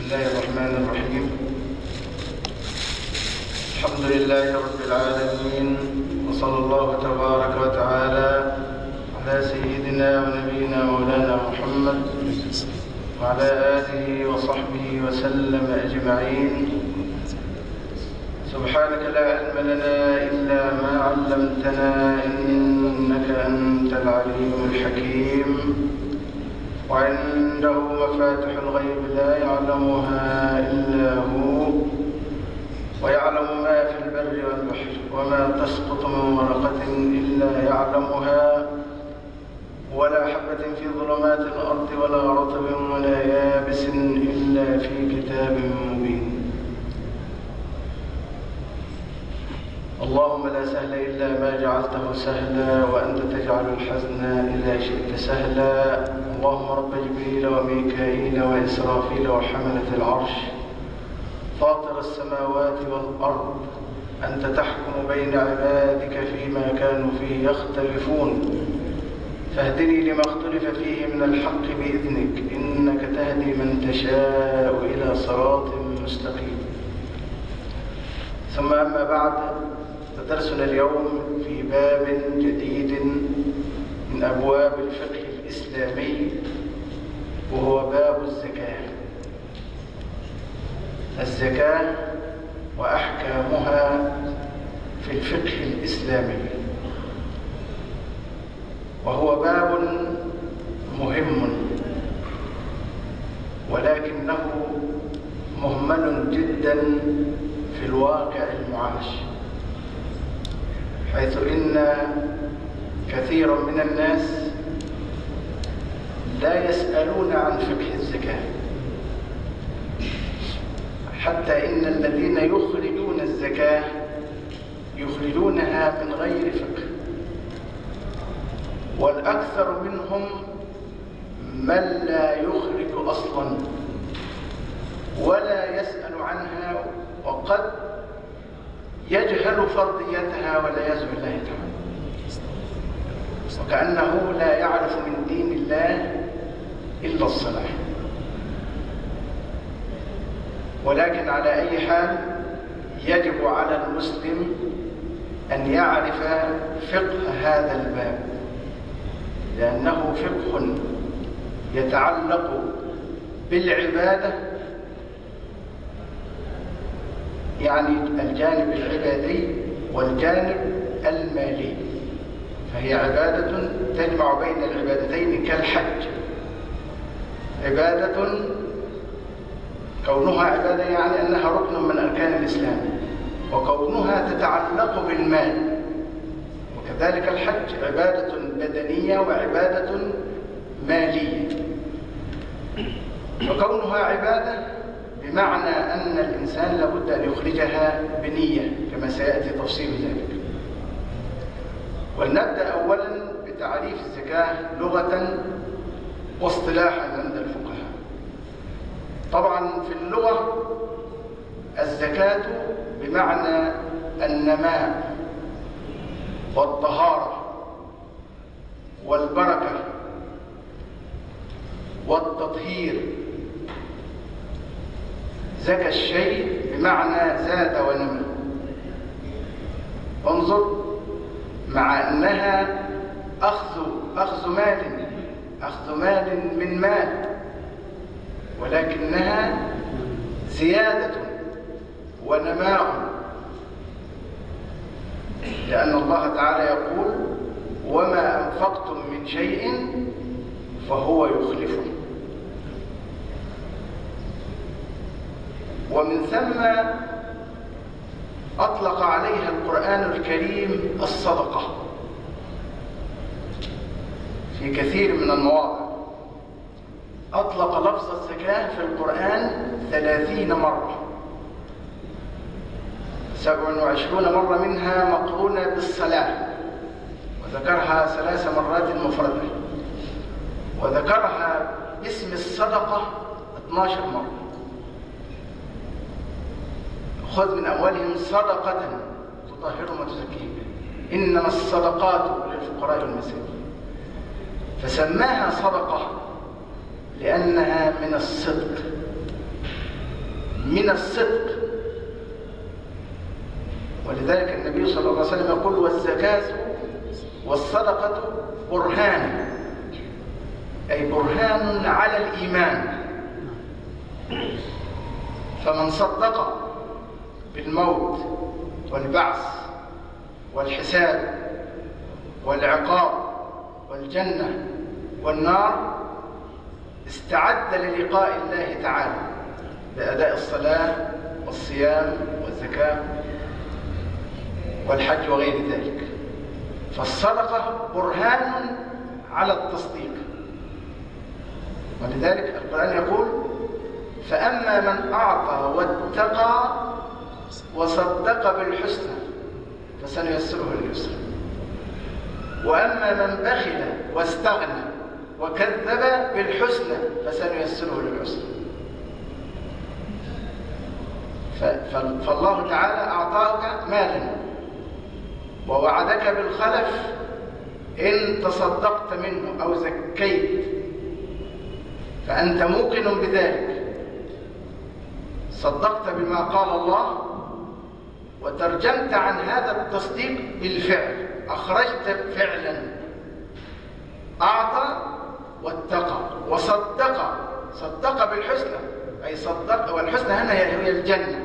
الله الرحمن الرحيم. الحمد لله رب العالمين، وصلى الله تبارك وتعالى على سيدنا ونبينا مولانا محمد وعلى آله وصحبه وسلم أجمعين. سبحانك لا علم لنا إلا ما علمتنا إنك أنت العليم الحكيم. وعنده مفاتح الغيب لا يعلمها إلا هو، ويعلم ما في البر والبحر، وما تسقط من ورقة إلا يعلمها، ولا حبة في ظلمات الأرض ولا رطب ولا يابس إلا في كتاب مبين. اللهم لا سهل إلا ما جعلته سهلا، وأنت تجعل الحزن إذا شئت سهلا. اللهم رب جبريل وميكائيل وإسرافيل وحملة العرش، فاطر السماوات والأرض، أنت تحكم بين عبادك فيما كانوا فيه يختلفون، فاهدني لما اختلف فيه من الحق بإذنك، إنك تهدي من تشاء إلى صراط مستقيم. ثم أما بعد، فدرسنا اليوم في باب جديد من أبواب الفقه الإسلامي، وهو باب الزكاة. الزكاة وأحكامها في الفقه الإسلامي، وهو باب مهم ولكنه مهمل جدا في الواقع المعاش، حيث إن كثيرا من الناس لا يسألون عن فقه الزكاة، حتى إن الذين يخرجون الزكاة يخرجونها من غير فقه، والأكثر منهم من لا يخرج أصلا ولا يسأل عنها، وقد يجهل فرضيتها والعياذ بالله تعالى، وكأنه لا يعرف من دين الله إلا الصلاح. ولكن على أي حال، يجب على المسلم أن يعرف فقه هذا الباب، لأنه فقه يتعلق بالعبادة، يعني الجانب العبادي والجانب المالي، فهي عبادة تجمع بين العبادتين كالحج. عبادة كونها عبادة يعني أنها ركن من أركان الإسلام، وكونها تتعلق بالمال، وكذلك الحج عبادة بدنية وعبادة مالية. فكونها عبادة بمعنى أن الإنسان لابد أن يخرجها بنية، كما سيأتي تفصيل ذلك. ولنبدأ أولا بتعريف الزكاة لغة واصطلاحا عند الفقهاء. طبعا في اللغة الزكاة بمعنى النماء والطهارة والبركة والتطهير. زكى الشيء بمعنى زاد ونمى. انظر، مع أنها أخذ مال من مال، ولكنها زيادة ونماء، لأن الله تعالى يقول: وما أنفقتم من شيء فهو يخلفه. ومن ثم أطلق عليها القرآن الكريم الصدقة في كثير من المواضع. أطلق لفظ الزكاة في القرآن 30 مرة، 27 مرة منها مقرونة بالصلاة، وذكرها 3 مرات مفردة، وذكرها باسم الصدقة 12 مرة. خذ من أموالهم صدقة تطهرهم وتزكيهم، إنما الصدقات للفقراء والمساكين. فسماها صدقة لأنها من الصدق، من الصدق. ولذلك النبي صلى الله عليه وسلم يقول: والزكاة والصدقة برهان، أي برهان على الإيمان. فمن صدق بالموت والبعث والحساب والعقاب والجنة والنار استعد للقاء الله تعالى بأداء الصلاة والصيام والزكاة والحج وغير ذلك. فالصدقة برهان على التصديق. ولذلك القرآن يقول: فأما من أعطى واتقى وصدق بالحسنى فسنيسره لليسرى، وأما من بخل واستغنى وكذب بالحسنى فسنيسره للعسرى. فالله تعالى أعطاك مالا ووعدك بالخلف إن تصدقت منه أو زكيت، فأنت موقن بذلك، صدقت بما قال الله وترجمت عن هذا التصديق بالفعل، أخرجت فعلا، أعطى واتقى وصدق. صدق بالحسنى، أي صدق، والحسنى هنا هي الجنة.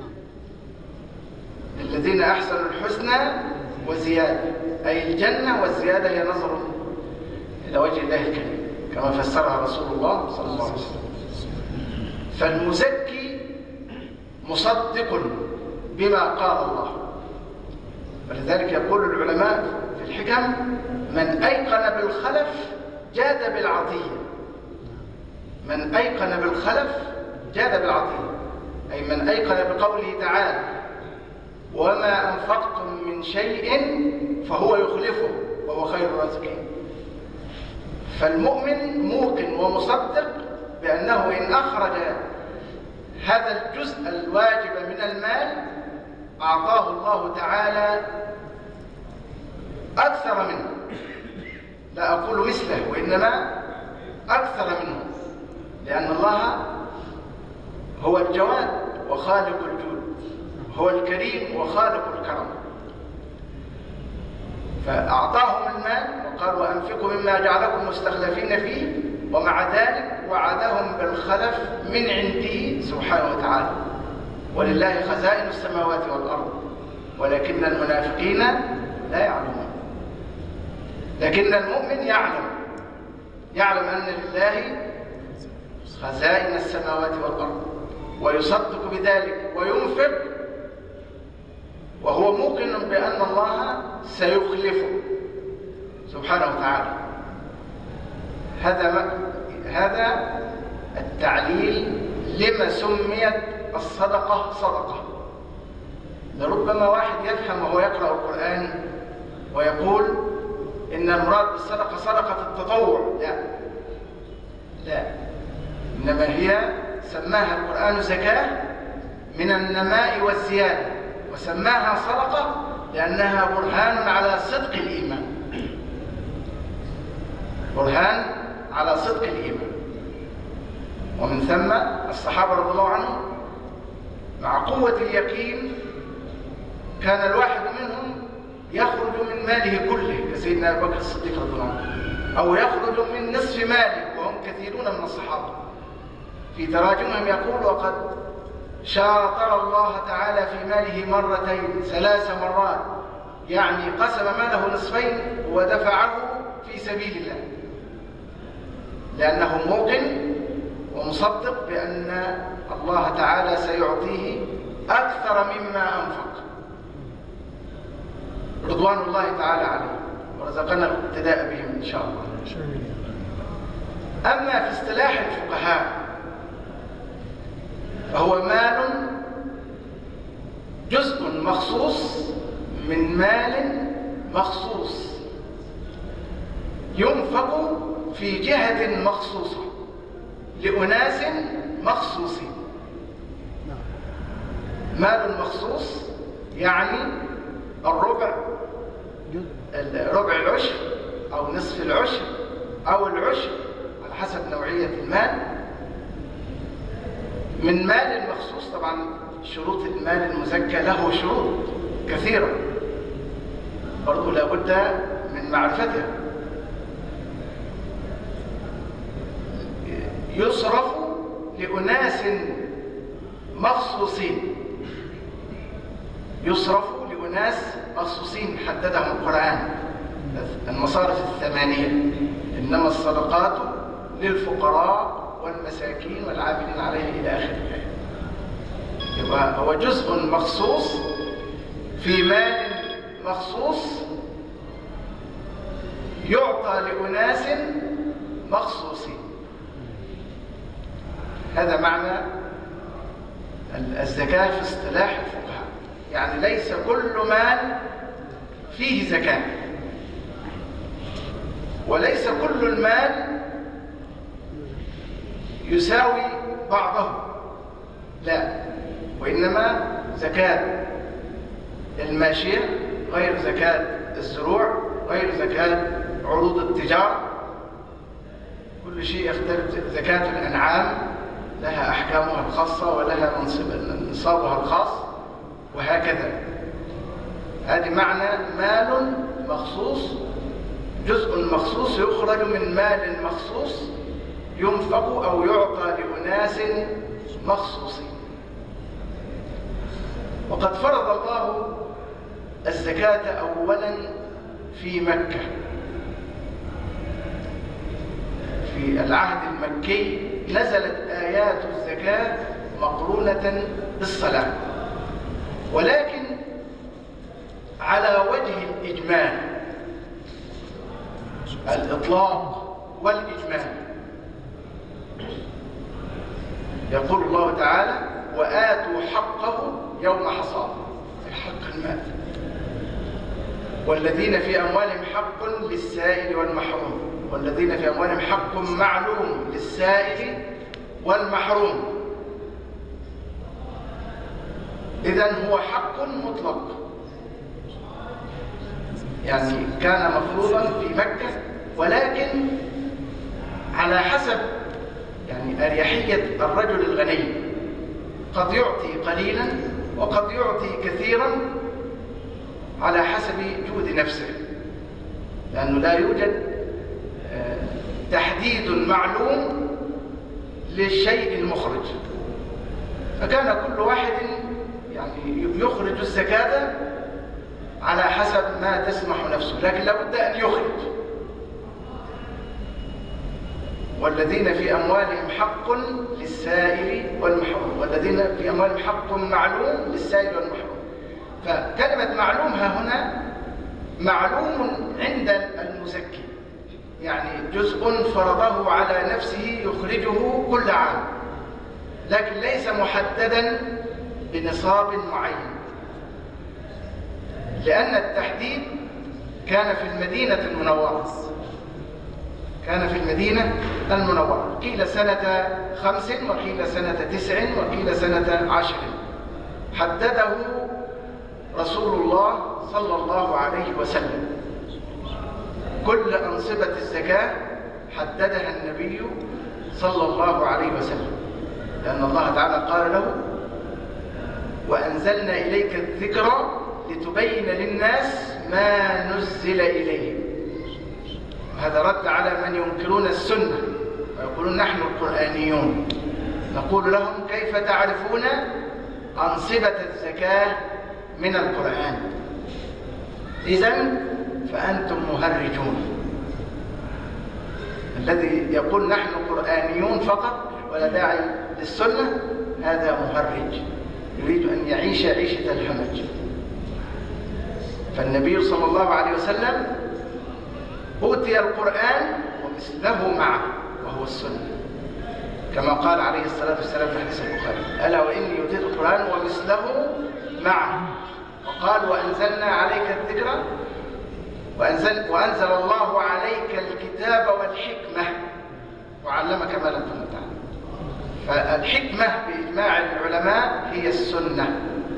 الذين أحسنوا الحسنى وزيادة، أي الجنة، والزيادة هي نظر إلى وجه الله الكريم كما فسرها رسول الله صلى الله عليه وسلم. فالمزكي مصدق بما قال الله. ولذلك يقول العلماء في الحكم: من أيقن بالخلف جاد بالعطية. من أيقن بالخلف جاد بالعطية، أي من أيقن بقوله تعالى: وما أنفقتم من شيء فهو يخلفه وهو خير الرازقين. فالمؤمن موقن ومصدق بأنه إن أخرج هذا الجزء الواجب من المال أعطاه الله تعالى أكثر منه، لا أقول مثله وإنما أكثر منه، لأن الله هو الجواد وخالق الجود، هو الكريم وخالق الكرم. فأعطاهم المال وقال: وأنفقوا مما جعلكم مستخلفين فيه، ومع ذلك وعدهم بالخلف من عنده سبحانه وتعالى. ولله خزائن السماوات والأرض ولكن المنافقين لا يعلمون. لكن المؤمن يعلم أن لله خزائن السماوات والأرض، ويصدق بذلك وينفق وهو موقن بأن الله سيخلفه سبحانه وتعالى. هذا التعليل لما سميت الصدقة صدقة. لربما واحد يفهم وهو يقرأ القرآن ويقول إن المراد بالصدقة صدقة التطوع. لا، إنما هي سماها القرآن زكاة من النماء والزيادة، وسماها صدقة لأنها برهان على صدق الإيمان، برهان على صدق الإيمان. ومن ثم الصحابة رضي الله عنهم مع قوة اليقين كان الواحد منهم يخرج من ماله كله كسيدنا أبي بكر الصديق رضي الله عنه، أو يخرج من نصف ماله، وهم كثيرون من الصحابة. في تراجمهم يقول: وقد شاطر الله تعالى في ماله مرتين 3 مرات، يعني قسم ماله نصفين ودفعه في سبيل الله، لأنه موقن ومصدق بأن الله تعالى سيعطيه أكثر مما أنفق، رضوان الله تعالى عليه، ورزقنا الاقتداء بهم إن شاء الله. أما في اصطلاح الفقهاء فهو مال جزء مخصوص من مال مخصوص ينفق في جهة مخصوصة لأناس مخصوصين. مال مخصوص يعني ربع العشر أو نصف من مال مخصوص. طبعا شروط المال المزكى له شروط كثيرة برضو لابد من معرفتها. يصرف لأناس مخصوصين، يصرف لأناس مخصوصين حددهم القرآن، المصارف الثمانية: إنما الصدقات للفقراء والمساكين والعاملين عليه إلى آخر الآية. يبقى هو جزء مخصوص في مال مخصوص يعطى لأناس مخصوصين. هذا معنى الزكاة في اصطلاح الفقهاء، يعني ليس كل مال فيه زكاة، وليس كل المال يساوي بعضه، لا، وإنما زكاة الماشية غير زكاة الزروع غير زكاة عروض التجارة، كل شيء يختلف. زكاة الأنعام لها أحكامها الخاصة ولها نصابها الخاص، وهكذا. هذه معنى مال مخصوص، جزء مخصوص يخرج من مال مخصوص ينفق أو يعطى لأناس مخصوصين. وقد فرض الله الزكاة أولا في مكة في العهد المكي، نزلت آيات الزكاة مقرونة بالصلاة، ولكن على وجه الإجمال، الإطلاق والإجمال. يقول الله تعالى: وآتوا حقه يوم حصاده، حق المال، والذين في أموالهم حق للسائل والمحروم، والذين في أموالهم حق معلوم للسائل والمحروم. إذن هو حق مطلق، يعني كان مفروضا في مكة، ولكن على حسب يعني أريحية الرجل الغني، قد يعطي قليلا وقد يعطي كثيرا على حسب جود نفسه، لأنه لا يوجد تحديد معلوم للشيء المخرج، فكان كل واحد يعني يخرج الزكاة على حسب ما تسمح نفسه، لكن لابد أن يخرج. والذين في أموالهم حق للسائل والمحروم، والذين في أموالهم حق معلوم للسائل والمحروم. فكلمة معلوم ها هنا معلوم عند المزكي، يعني جزء فرضه على نفسه يخرجه كل عام، لكن ليس محددا بنصاب معين، لأن التحديد كان في المدينة المنورة، كان في المدينة المنورة، قيل سنة 5 وقيل سنة 9 وقيل سنة 10، حدده رسول الله صلى الله عليه وسلم. كل أنصبة الزكاة حددها النبي صلى الله عليه وسلم، لأن الله تعالى قال له: وأنزلنا إليك الذكر لتبين للناس ما نزل إليهم. هذا رد على من ينكرون السنة ويقولون نحن القرآنيون، نقول لهم: كيف تعرفون أنصبة الزكاة من القرآن؟ إذن فأنتم مهرجون. الذي يقول نحن قرآنيون فقط ولا داعي للسنة هذا مهرج، يريد أن يعيش عيشة الهمج. فالنبي صلى الله عليه وسلم أوتي القرآن ومثله معه وهو السنة، كما قال عليه الصلاة والسلام في حديث البخاري: ألا وإني أوتيت القرآن ومثله معه. وقال: وأنزلنا عليك الذكر وأنزل الله عليك الكتاب والحكمة وعلمك ما لم تكن تعلم. فالحكمة بإجماع العلماء هي السنة،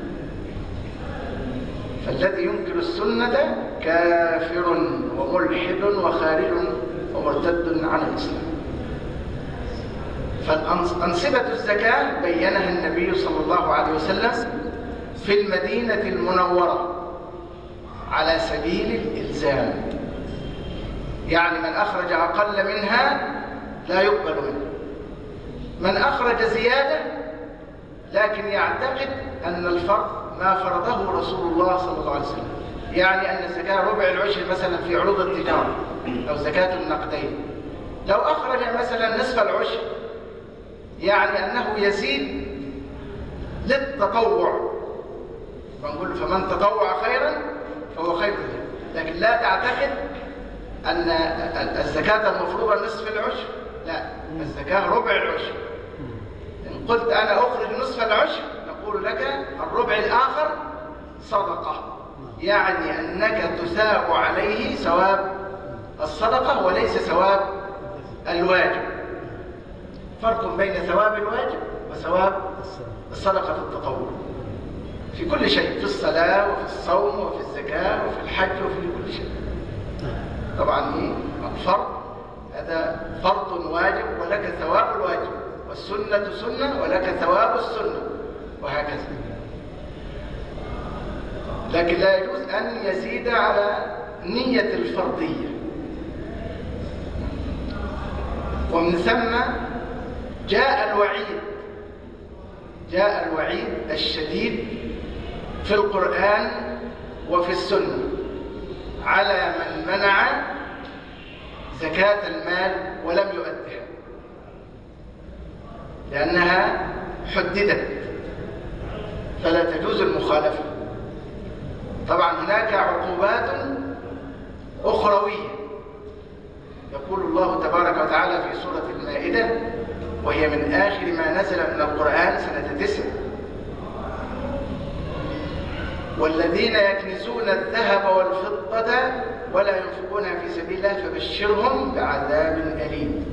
فالذي ينكر السنة كافر وملحد وخارج ومرتد عن الإسلام. فالأنصبة الزكاة بينها النبي صلى الله عليه وسلم في المدينة المنورة على سبيل الإلزام، يعني من أخرج أقل منها لا يقبل منه، من أخرج زيادة لكن يعتقد أن الفرض ما فرضه رسول الله صلى الله عليه وسلم، يعني أن الزكاة ربع العشر مثلا في عروض التجارة أو زكاة النقدين، لو أخرج مثلا نصف العشر يعني أنه يزيد للتطوع، فنقول فمن تطوع خيرا فهو خير له، لكن لا تعتقد أن الزكاة المفروضة نصف العشر، لا، الزكاة ربع العشر. إن قلت أنا أخرج نصف العشر نقول لك الربع الآخر صدقة، يعني أنك تثاب عليه ثواب الصدقة وليس ثواب الواجب. فرق بين ثواب الواجب وثواب الصدقة التطوع في كل شيء، في الصلاة وفي الصوم وفي الزكاة وفي الحج وفي كل شيء. طبعا الفرض هذا فرض واجب ولك ثواب الواجب، والسنة سنة ولك ثواب السنة، وهكذا. لكن لا يجوز أن يزيد على نية الفرضية. ومن ثم جاء الوعيد الشديد في القرآن وفي السنة على من منع زكاة المال ولم يؤدها، لأنها حددت فلا تجوز المخالفة. طبعا هناك عقوبات أخروية، يقول الله تبارك وتعالى في سورة المائدة، وهي من آخر ما نزل من القرآن سنة 9: والذين يكنزون الذهب والفضة ولا ينفقونها في سبيل الله فبشرهم بعذاب أليم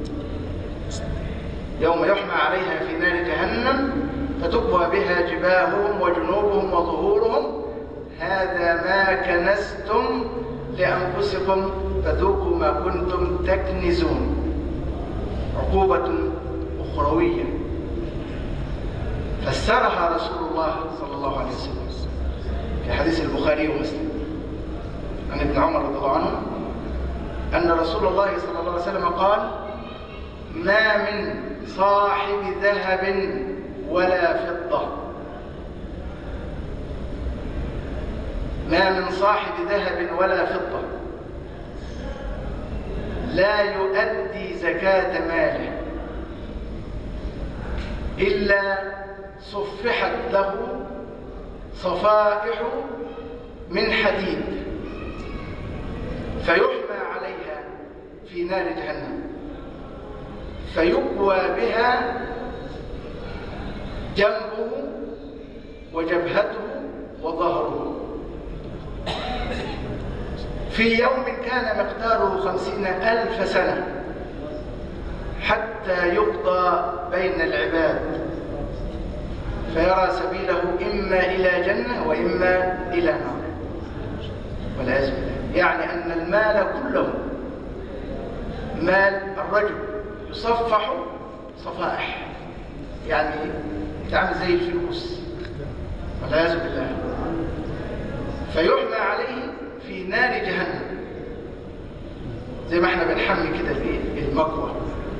يوم يحمى عليها في نار جهنم فتكوى بها جباههم وجنوبهم وظهورهم هذا ما كنزتم لأنفسكم فذوقوا ما كنتم تكنزون. عقوبة أخروية فسرها رسول الله صلى الله عليه وسلم في حديث البخاري ومسلم عن ابن عمر رضي الله عنه أن رسول الله صلى الله عليه وسلم قال: ما من صاحب ذهب ولا فضة، ما من صاحب ذهب ولا فضة لا يؤدي زكاة ماله إلا صفحت له صفائح من حديد فيحمى عليها في نار جهنم فيكوى بها جنبه وجبهته وظهره في يوم كان مقداره 50,000 سنة حتى يقضى بين العباد فيرى سبيله إما إلى جنة وإما إلى نار والعياذ بالله. يعني أن المال كله مال الرجل يصفح صفائح، يعني يتعامل زي الفلوس والعياذ بالله، فيحمى عليه في نار جهنم زي ما احنا بنحمي كده المكوى،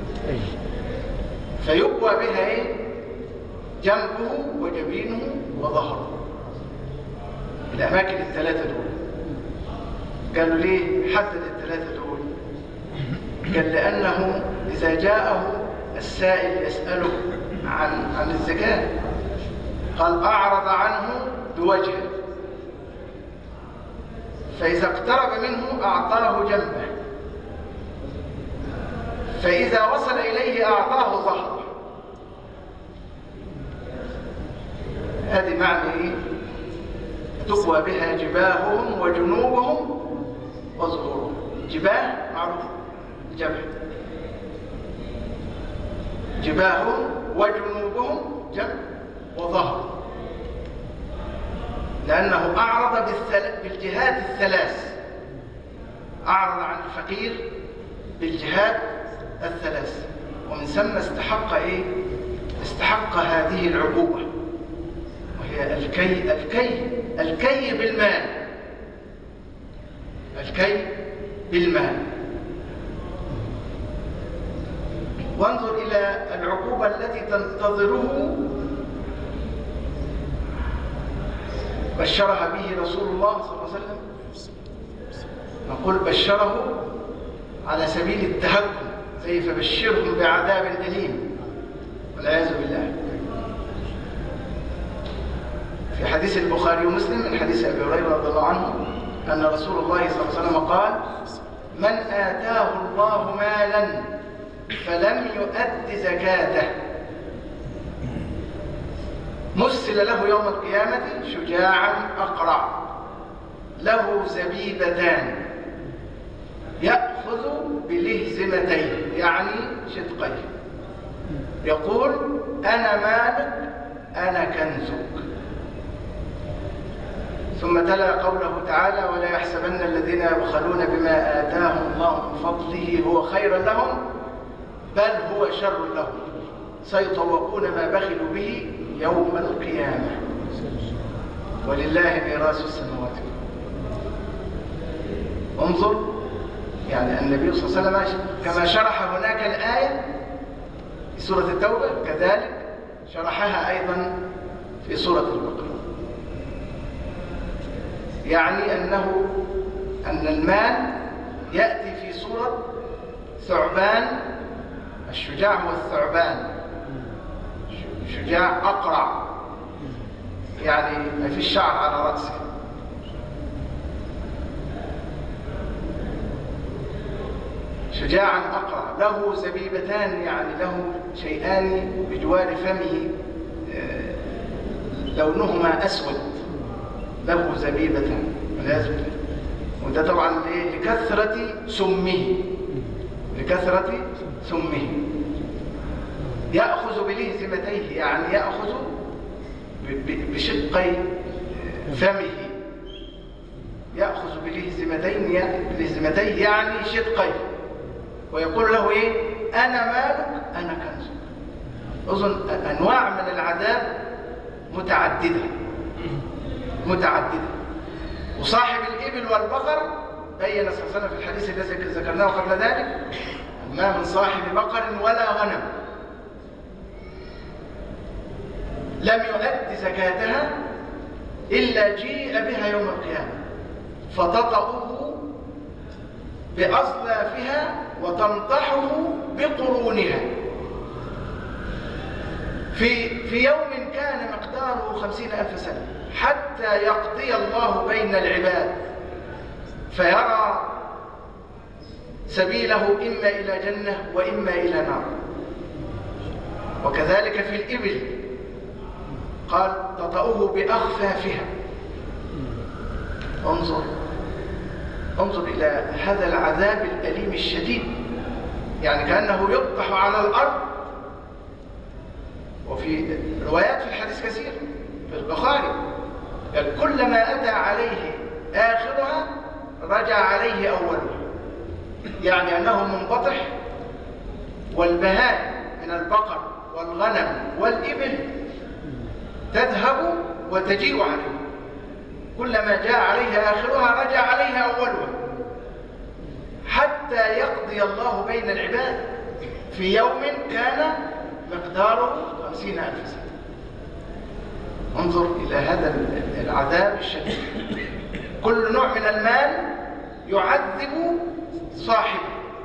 فيكوى بها ايه؟ جنبه وجبينه وظهره، الأماكن الثلاثة دول. قالوا ليه حدد الثلاثة دول؟ قال لأنه إذا جاءه السائل يسأله عن الزكاة قال أعرض عنه بوجهه، فإذا اقترب منه أعطاه جنبه، فإذا وصل إليه أعطاه ظهره. هذه معنى إيه؟ تقوى بها جباههم وجنوبهم وظهورهم. جباه معروف الجبهة، جباههم وجنوبهم جنب وظهر، لأنه أعرض بالجهات الثلاث، أعرض عن الفقير بالجهات الثلاث، ومن ثم استحق إيه؟ استحق هذه العقوبة، وهي الكي بالمال. الكي بالمال. وانظر إلى العقوبة التي تنتظره، بشرها به رسول الله صلى الله عليه وسلم. نقول بشره على سبيل التهكم، زي فبشرهم بعذاب أليم والعياذ بالله. في حديث البخاري ومسلم من حديث أبي هريرة رضي الله عنه أن رسول الله صلى الله عليه وسلم قال: من آتاه الله مالا فلم يؤد زكاته مثل له يوم القيامة شجاعا أقرع له زبيبتان يأخذ بلهزمتيه، يعني شدقيه، يقول: أنا مالك أنا كنزك. ثم تلا قوله تعالى: ولا يحسبن الذين يبخلون بما آتاهم الله من فضله هو خيرا لهم بل هو شر لهم سيطوقون ما بخلوا به يوم القيامة ولله ميراث السماوات والأرض. انظر، يعني النبي صلى الله عليه وسلم كما شرح هناك الآية في سورة التوبة كذلك شرحها أيضا في سورة البقرة. يعني أن المال يأتي في صورة ثعبان. الشجاع هو الثعبان، شجاع أقرع، يعني ما فيش شعر على رأسه. شجاعا أقرع له زبيبتان، يعني له شيئان بجوار فمه لونهما أسود، له زبيبتان والعياذ بالله. وده طبعا لكثرة سمه، لكثرة سمه. يأخذ بلهزمتيه، يعني يأخذ بشقي فمه، يأخذ بلهزمتيه يعني شقيه، ويقول له إيه؟ أنا مالك أنا كنزك. أظن أنواع من العذاب متعددة. وصاحب الإبل والبقر بين صلى الله عليه وسلم في الحديث الذي ذكرناه قبل ذلك: ما من صاحب بقر ولا غنم لم يؤد زكاتها إلا جيء بها يوم القيامة فتطأه بأصلافها وتنطحه بقرونها في يوم كان مقداره 50,000 سنة، حتى يقضي الله بين العباد فيرى سبيله إما إلى جنة وإما إلى نار. وكذلك في الإبل قال: تطأه بأخفافها. انظر إلى هذا العذاب الأليم الشديد، يعني كأنه يطرح على الأرض. وفي روايات في الحديث كثير في البخاري قال: كلما أتى عليه آخرها رجع عليه أولها، يعني أنه منبطح. والبهائم من البقر والغنم والإبل تذهب وتجيء عليه، كلما جاء عليها آخرها رجع عليها أولها، حتى يقضي الله بين العباد في يوم كان مقداره 50,000 سنة. انظر إلى هذا العذاب الشديد. كل نوع من المال يعذب صاحبه،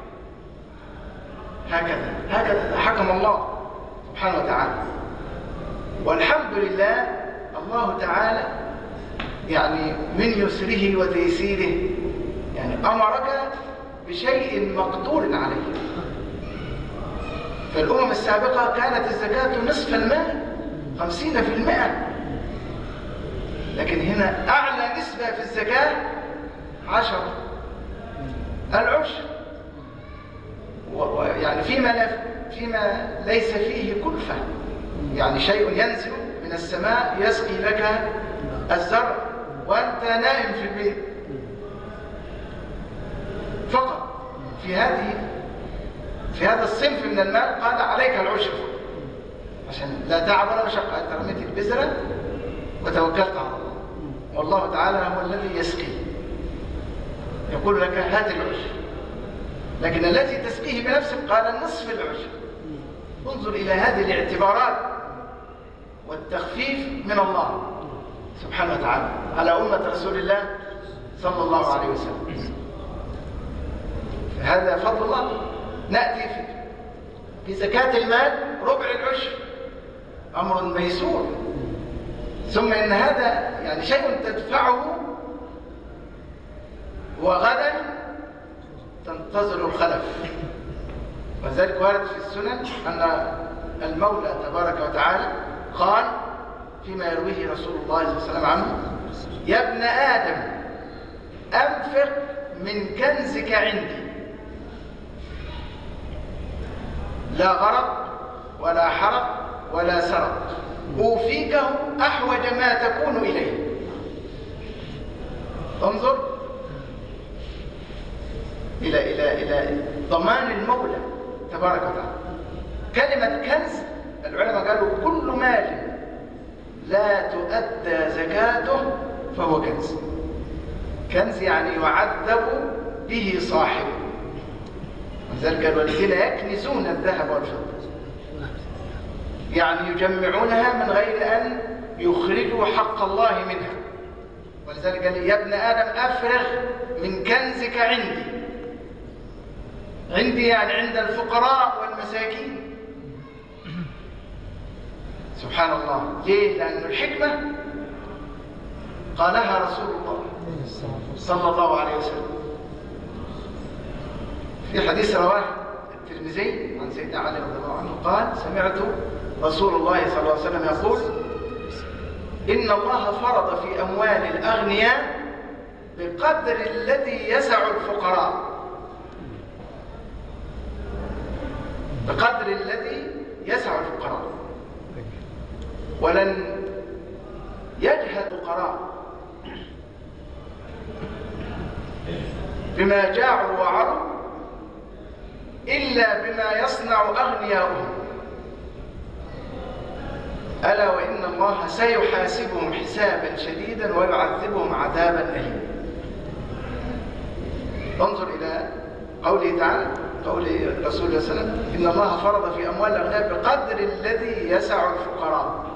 هكذا حكم الله سبحانه وتعالى. والحمد لله، الله تعالى يعني من يسره وتيسيره يعني أمرك بشيء مقدور عليه. فالأمم السابقة كانت الزكاة نصف المال 50%، لكن هنا أعلى نسبة في الزكاة 10 العشر، يعني فيما ليس فيه كلفة، يعني شيء ينزل من السماء يسقي لك الزرع وأنت نائم في البيت فقط. في هذه في هذا الصنف من المال قال عليك العشر عشان لا تعب ولا مشقة. أنت رميت البذرة وتوكلت على الله، والله تعالى هو الذي يسقي، يقول لك هات العشر. لكن التي تسقيه بنفسك قال نصف العشر. انظر إلى هذه الاعتبارات والتخفيف من الله سبحانه وتعالى على أمة رسول الله صلى الله عليه وسلم. هذا فضل الله. نأتي في زكاة المال ربع العشر، أمر ميسور. ثم إن هذا يعني شيء تدفعه وغدا تنتظر الخلف. وذلك وارد في السنن أن المولى تبارك وتعالى قال فيما يرويه رسول الله صلى الله عليه وسلم عنه: يا ابن آدم أنفق من كنزك عندي، لا غرق ولا حرق ولا سرق، أوفيكه أحوج ما تكون إليه. انظر إلى ضمان المولى تبارك وتعالى. كلمة كنز العلماء قالوا كل مال لا تؤدى زكاته فهو كنز. كنز يعني يعذب به صاحبه. ولذلك قالوا الذين يكنزون الذهب والفضة، يعني يجمعونها من غير أن يخرجوا حق الله منها. ولذلك قال يا ابن آدم أفرغ من كنزك عندي. عندي يعني عند الفقراء والمساكين. سبحان الله. ليه؟ لأن الحكمة قالها رسول الله صلى الله عليه وسلم في حديث رواه الترمذي عن سيدنا علي رضي الله عنه قال: سمعت رسول الله صلى الله عليه وسلم يقول: إن الله فرض في أموال الأغنياء بقدر الذي يسع الفقراء، بقدر الذي يسع الفقراء، ولن يجهد الفقراء بما جاعوا وعروا إلا بما يصنع أغنياؤهم، ألا وإن الله سيحاسبهم حسابا شديدا ويعذبهم عذابا أليما. انظر إلى قوله تعالى، قول رسول الله صلى الله عليه وسلم: إن الله فرض في أموال الأغنياء بقدر الذي يسع الفقراء.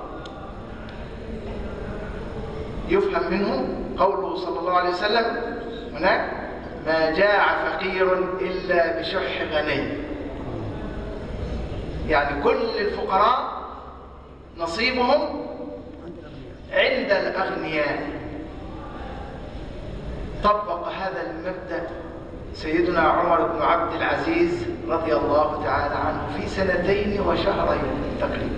يفهم منه قوله صلى الله عليه وسلم هناك: ما جاع فقير إلا بشح غني. يعني كل الفقراء نصيبهم عند الأغنياء. طبق هذا المبدأ سيدنا عمر بن عبد العزيز رضي الله تعالى عنه في 2 وشهرين تقريبا.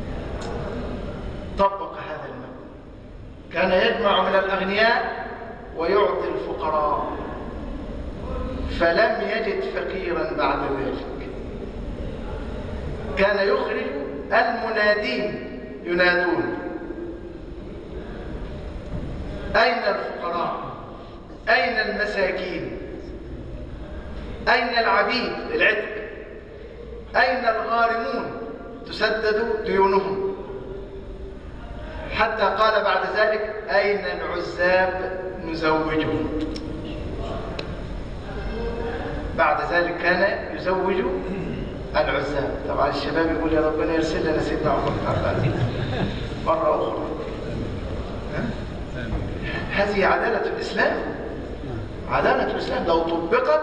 طبق هذا المبدأ، كان يجمع من الأغنياء ويعطي الفقراء، فلم يجد فقيرا بعد ذلك. كان يخرج المنادين ينادون: أين الفقراء؟ أين المساكين؟ أين العبيد للعتق؟ أين الغارمون تسدد ديونهم؟ حتى قال بعد ذلك: أين العزاب نزوجهم؟ بعد ذلك كان يزوج العزاب. طبعا الشباب يقول: يا ربنا يرسل لنا سيدنا عمر بن عبد العزيز مرة أخرى. هذه عدالة الإسلام. عدالة الإسلام لو طبقت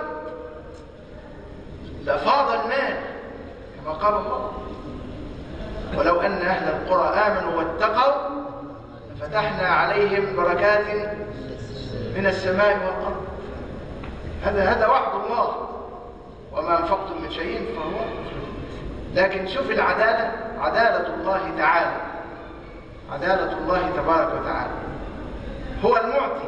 لفاض المال كما قال الله: ولو أن أهل القرى آمنوا واتقوا لفتحنا عليهم بركات من السماء والأرض. هذا وعد الله: وما أنفقتم من شيء فهو. لكن شوف العدالة، عدالة الله تعالى، عدالة الله تبارك وتعالى. هو المعطي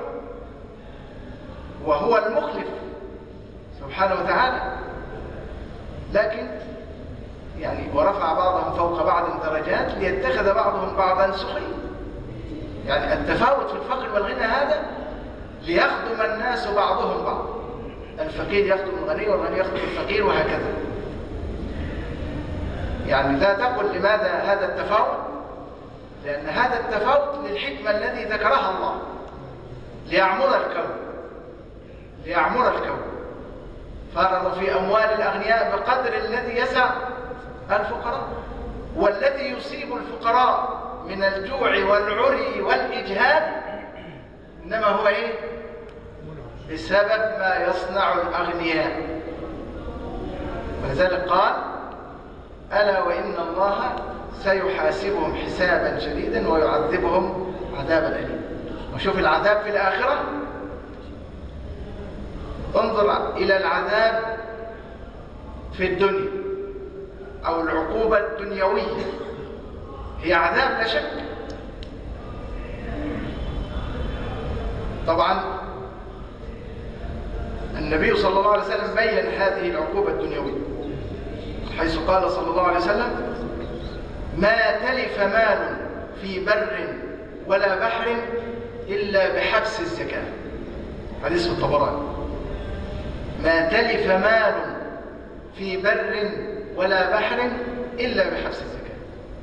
وهو المخلف سبحانه وتعالى. لكن يعني ورفع بعضهم فوق بعض درجات ليتخذ بعضهم بعضا سخريا. يعني التفاوت في الفقر والغنى هذا ليخدم الناس بعضهم بعض. الفقير يخدم الغني والغني يخدم الفقير وهكذا. يعني لا تقل لماذا هذا التفاوت، لأن هذا التفاوت للحكمة الذي ذكرها الله ليعمر الكون. فرض في أموال الأغنياء بقدر الذي يسع الفقراء، والذي يصيب الفقراء من الجوع والعري والإجهاد إنما هو بسبب ما يصنع الأغنياء. ولذلك قال: ألا وإن الله سيحاسبهم حسابا شديدا ويعذبهم عذابا أليما. وشوف العذاب في الآخرة، انظر إلى العذاب في الدنيا أو العقوبة الدنيوية، هي عذاب لا شك. طبعا النبي صلى الله عليه وسلم بين هذه العقوبة الدنيوية حيث قال صلى الله عليه وسلم: ما تلف مال في بر ولا بحر إلا بحبس الزكاة. حديث الطبراني. ما تلف مال في بر ولا بحر إلا بحبس الزكاة.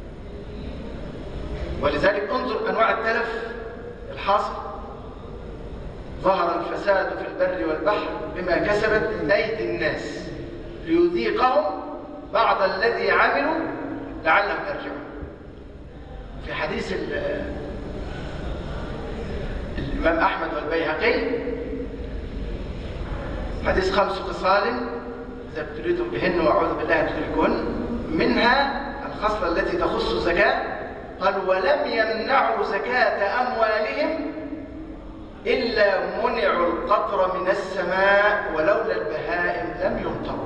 ولذلك انظر أنواع التلف الحاصل: ظهر الفساد في البر والبحر بما كسبت أيدي الناس ليذيقهم بعض الذي عملوا لعلهم يرجعون. في حديث الإمام أحمد والبيهقي، حديث 5 خصال إذا ابتليتم بهن وأعوذ بالله أن تدركوهن، منها الخصلة التي تخص الزكاة، قال: ولم يمنعوا زكاة أموالهم إلا منعوا القطر من السماء ولولا البهائم لم يمطروا.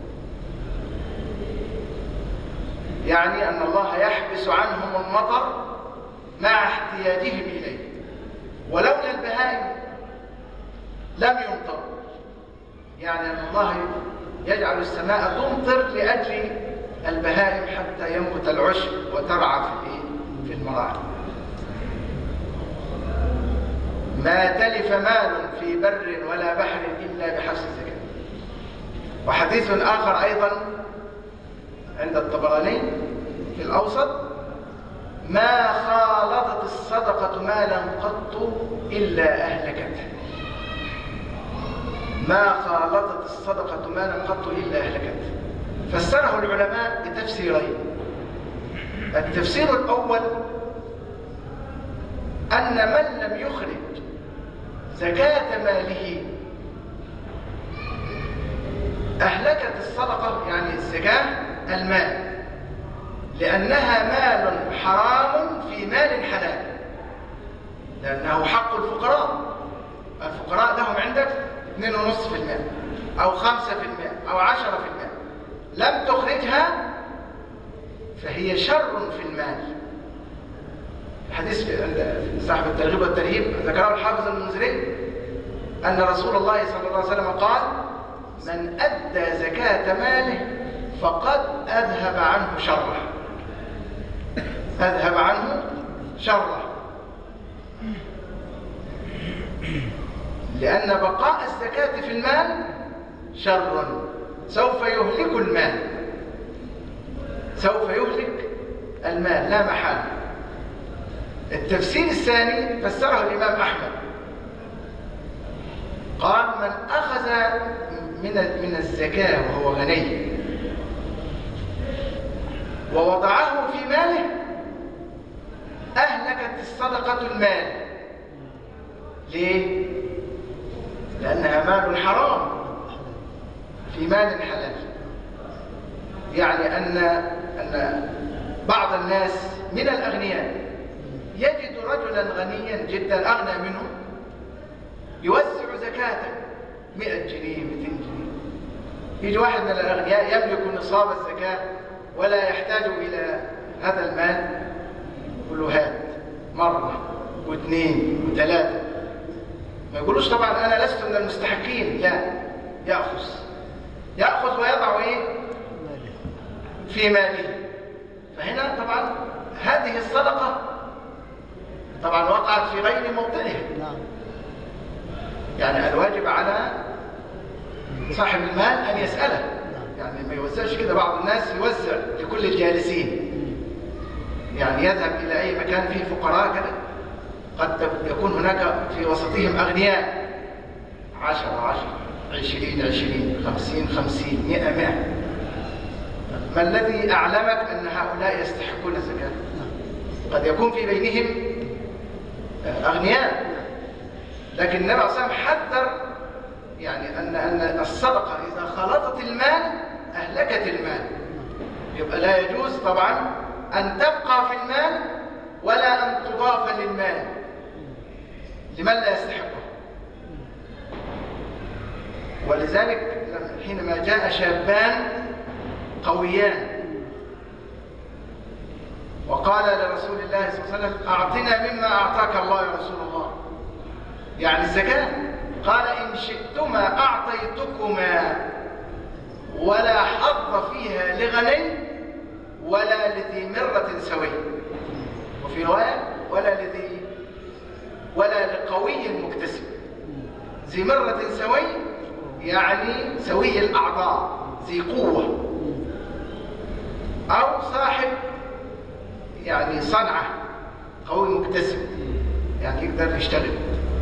يعني أن الله يحبس عنهم المطر مع احتياجهم إليه، ولولا البهائم لم يمطروا. يعني أن الله يجعل السماء تمطر لأجل البهائم حتى ينبت العشب وترعى في المراعي. ما تلف مال في بر ولا بحر إلا بحبس الزكاة. وحديث آخر أيضا عند الطبراني في الأوسط: ما خالطت الصدقة مالا قط إلا أهلكته. ما خالطت الصدقة مالا قط إلا أهلكته. فسره العلماء بتفسيرين. التفسير الأول أن من لم يخرج زكاة ماله أهلكت الصدقة، يعني الزكاة المال، لأنها مال حرام في مال حلال، لأنه حق الفقراء. الفقراء لهم عندك 2.5% أو 5% أو 10%. لم تخرجها فهي شر في المال. الحديث صاحب الترغيب والترهيب ذكره الحافظ المنذري أن رسول الله صلى الله عليه وسلم قال: من أدى زكاة ماله فقد أذهب عنه شره. أذهب عنه شره، لأن بقاء الزكاة في المال شر، سوف يهلك المال، سوف يهلك المال لا محالة. التفسير الثاني فسره الإمام أحمد، قال: من أخذ من الزكاة وهو غني ووضعه في ماله أهلكت الصدقة المال. ليه؟ لأنها مال حرام في مال حلال. يعني أن بعض الناس من الأغنياء يجد رجلا غنيا جدا أغنى منه يوزع زكاة 100 جنيه 200 جنيه. يجي واحد من الأغنياء يملك نصاب الزكاة ولا يحتاج إلى هذا المال، يقول له هات مرة واثنين وثلاثة. ما يقولوش طبعا أنا لست من المستحقين، لا، يأخذ ويضع في ماله. فهنا طبعا هذه الصدقة طبعا وقعت في غير موطنها. يعني الواجب على صاحب المال أن يسأله، يعني ما يوزعش كده. بعض الناس يوزع لكل الجالسين، يعني يذهب إلى أي مكان فيه فقراء كده، قد يكون هناك في وسطهم أغنياء، 10 20 50 100. ما الذي أعلمك أن هؤلاء يستحقون الزكاة؟ قد يكون في بينهم أغنياء، لكن النبي عليه الصلاة والسلام حذر يعني أن الصدقة إذا خلطت المال أهلكت المال. يبقى لا يجوز طبعا أن تبقى في المال ولا أن تضاف للمال لمن لا يستحقه. ولذلك حينما جاء شابان قويان وقال لرسول الله صلى الله عليه وسلم أعطنا مما أعطاك الله يا رسول الله، يعني الزكاة، قال إن شئتما أعطيتكما ولا حظ فيها لغني ولا لذي مرة سوي، وفي رواية ولا لقوي مكتسب. ذي مرة سوي يعني سوي الأعضاء، ذي قوة، أو صاحب يعني صنعة، قوي مكتسب يعني يقدر يشتغل.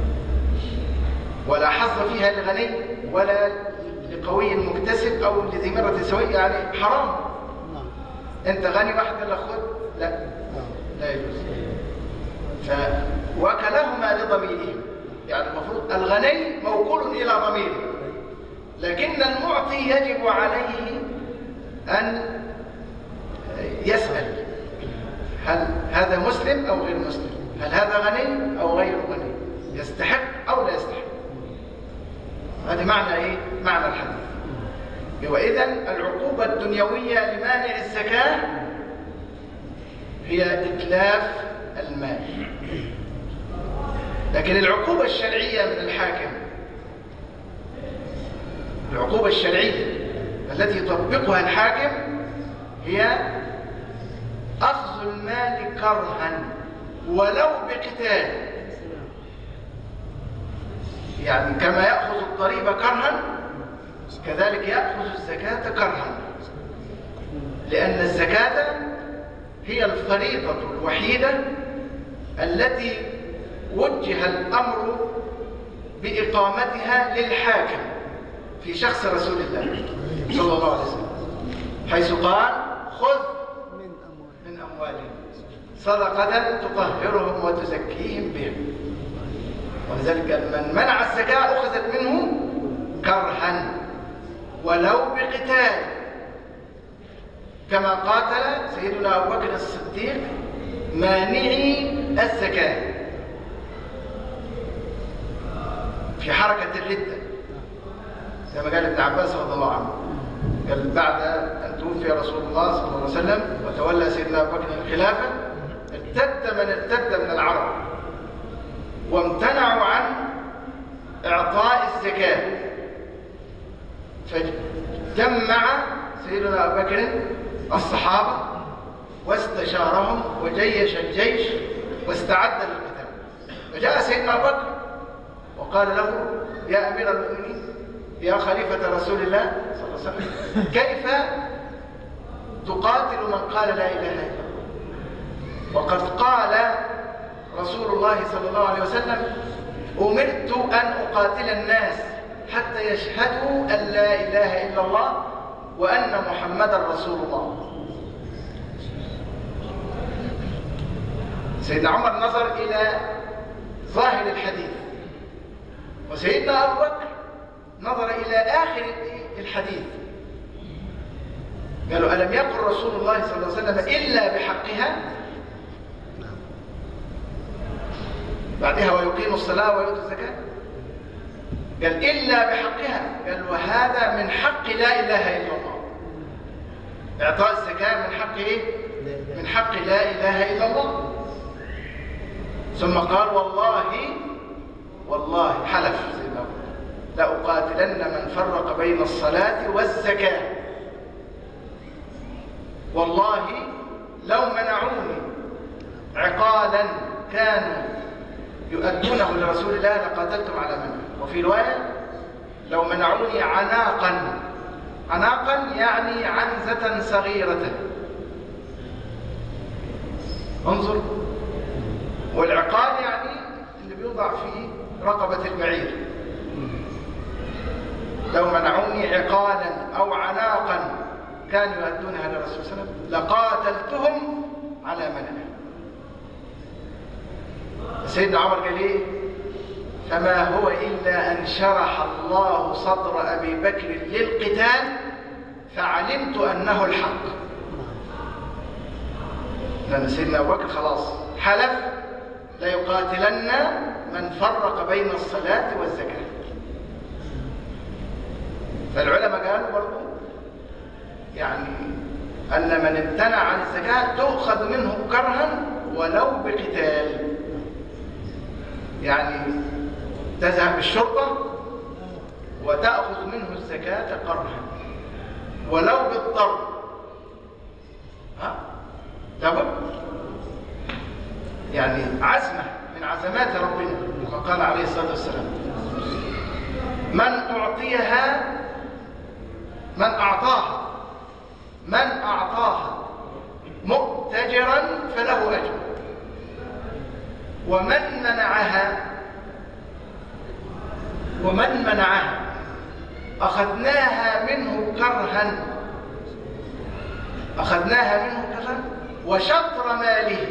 ولا حظ فيها لغني ولا لقوي مكتسب أو لذي مرة سوي، يعني حرام. أنت غني واحد قال لك خذ، لا يجوز. وكلهما لضميرهم، يعني المفروض الغني موكول إلى ضميره، لكن المعطي يجب عليه أن يسأل هل هذا مسلم أو غير مسلم، هل هذا غني أو غير غني، يستحق أو لا يستحق. هذا معنى إيه؟ معنى الحديث. وإذن العقوبة الدنيوية لمانع الزكاة هي إتلاف المال، لكن العقوبة الشرعية من الحاكم، العقوبة الشرعية التي يطبقها الحاكم هي أخذ المال كرها ولو بقتال. يعني كما يأخذ الضريبة كرها كذلك يأخذ الزكاة كرها، لأن الزكاة هي الفريضة الوحيدة التي وجه الأمر بإقامتها للحاكم في شخص رسول الله صلى الله عليه وسلم، حيث قال خذ من أموالهم صدقة تطهرهم وتزكيهم بها. ولذلك من منع الزكاة أخذت منه كرها ولو بقتال، كما قاتل سيدنا أبو بكر الصديق مانعي الزكاة في حركة الردة، كما قال ابن عباس رضي الله عنه، قال بعد أن توفي رسول الله صلى الله عليه وسلم وتولى سيدنا أبو بكر الخلافة ارتد من ارتد من العرب وامتنعوا عن إعطاء الزكاة، فجمع سيدنا أبو بكر الصحابة واستشارهم وجيش الجيش واستعد للقتال. فجاء سيدنا أبو بكر وقال له يا أمير المؤمنين يا خليفة رسول الله صلى الله عليه وسلم، كيف تقاتل من قال لا إله إلا الله؟ وقد قال رسول الله صلى الله عليه وسلم أمرت أن أقاتل الناس حتى يشهدوا أن لا إله إلا الله وأن محمدا رسول الله. سيدنا عمر نظر إلى ظاهر الحديث، وسيدنا أبو بكر نظر إلى آخر الحديث. قالوا ألم يقل رسول الله صلى الله عليه وسلم إلا بحقها؟ بعدها ويقيم الصلاة ويؤتي الزكاة، قال إلا بحقها، قال وهذا من حق لا إله إلا الله. إعطاء الزكاة من حق إيه؟ من حق لا إله إلا الله. ثم قال والله حلف سيدنا لأقاتلن من فرق بين الصلاة والزكاة، والله لو منعوني عقالا كانوا يؤدونه لرسول الله لقاتلتم على منه. وفي رواية لو منعوني عناقا عناقا يعني عنزة صغيرة. انظر، والعقال يعني اللي بيوضع في رقبة البعير. لو منعوني عقالا أو عناقا كانوا يؤدونها للرسول صلى الله عليه وسلم لقاتلتهم على منعه. سيدنا عمر قال ايه؟ فما هو إلا أن شرح الله صدر أبي بكر للقتال فعلمت أنه الحق. لأن سيدنا أبو بكر خلاص حلف لا يقاتلن من فرق بين الصلاة والزكاة. فالعلماء قالوا برضو يعني أن من امتنع عن الزكاة تؤخذ منه كرها ولو بقتال. يعني تذهب الشرطة وتأخذ منه الزكاة كرها ولو بالضرب. لابد يعني عزمة من عزمات ربنا، كما قال عليه الصلاة والسلام من أعطاها مؤتجرا فله أجر، ومن منعها أخذناها منه كرها وشطر ماله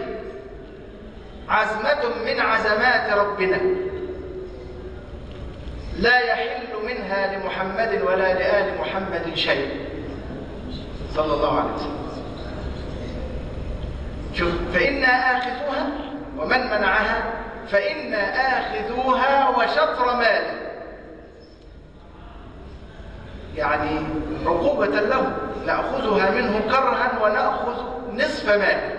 عزمة من عزمات ربنا لا يحل منها لمحمد ولا لآل محمد شيء صلى الله عليه وسلم. شوف، فإنا آخذوها ومن منعها فإنا آخذوها وشطر ماله، يعني عقوبة له نأخذها منه كرها ونأخذ نصف ماله.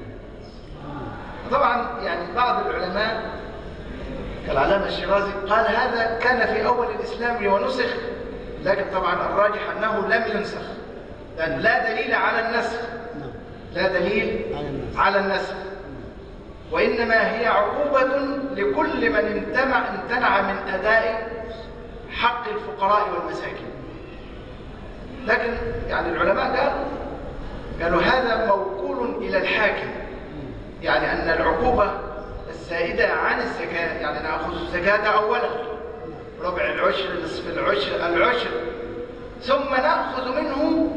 طبعا يعني بعض العلماء كالعلامة الشيرازي قال هذا كان في أول الإسلام ونسخ، لكن طبعا الراجح أنه لم ينسخ، لأن لا دليل على النسخ، وإنما هي عقوبة لكل من امتنع من أداء حق الفقراء والمساكين. لكن يعني العلماء قالوا هذا موكول إلى الحاكم، يعني أن العقوبة الزائدة عن الزكاة، يعني نأخذ الزكاة أولا ربع العشر، نصف العشر، ثم نأخذ منه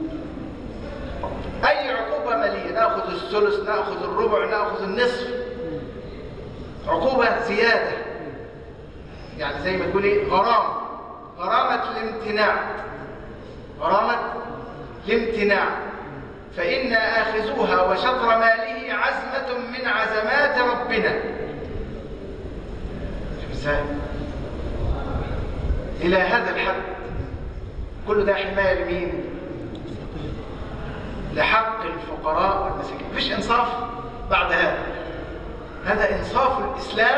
أي عقوبة مالية، نأخذ الثلث، نأخذ الربع، نأخذ النصف، عقوبة زيادة، يعني زي ما تقولي غرامة الامتناع، فإنا آخذوها وشطر ماله عزمة من عزمات ربنا. شوف ازاي إلى هذا الحد، كل ده حماية لمين؟ لحق الفقراء والمساكين. مفيش إنصاف بعد هذا إنصاف الإسلام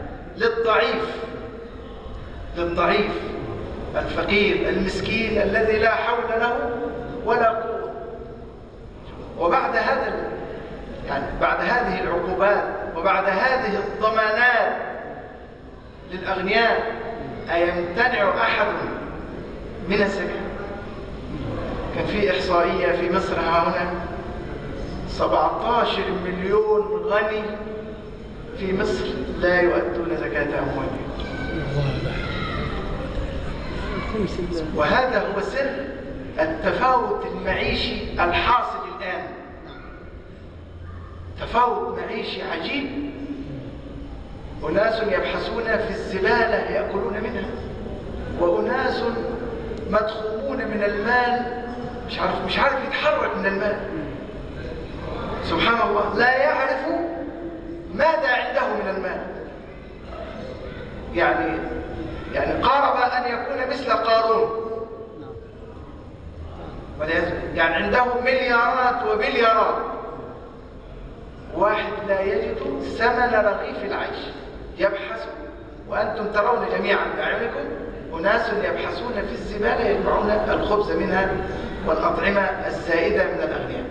للضعيف الفقير المسكين الذي لا حول له ولا قوة. وبعد هذا يعني بعد هذه العقوبات وبعد هذه الضمانات للأغنياء أيمتنع أحد من الزكاة؟ كان في إحصائية في مصر هنا 17 مليون غني في مصر لا يؤدون زكاة أموالهم. وهذا هو سر التفاوت المعيشي الحاصل الآن، تفاوت معيشي عجيب. أناس يبحثون في الزبالة يأكلون منها، وأناس مدخومون من المال مش عارف يتحرك من المال. سبحان الله، لا يعرف ماذا عنده من المال. يعني قارب أن يكون مثل قارون، يعني عنده مليارات وبليارات، واحد لا يجد ثمن رغيف العيش يبحث، وأنتم ترون جميعا بأعينكم أناس يبحثون في الزبالة يجمعون الخبز منها والأطعمة الزائدة من الأغنياء.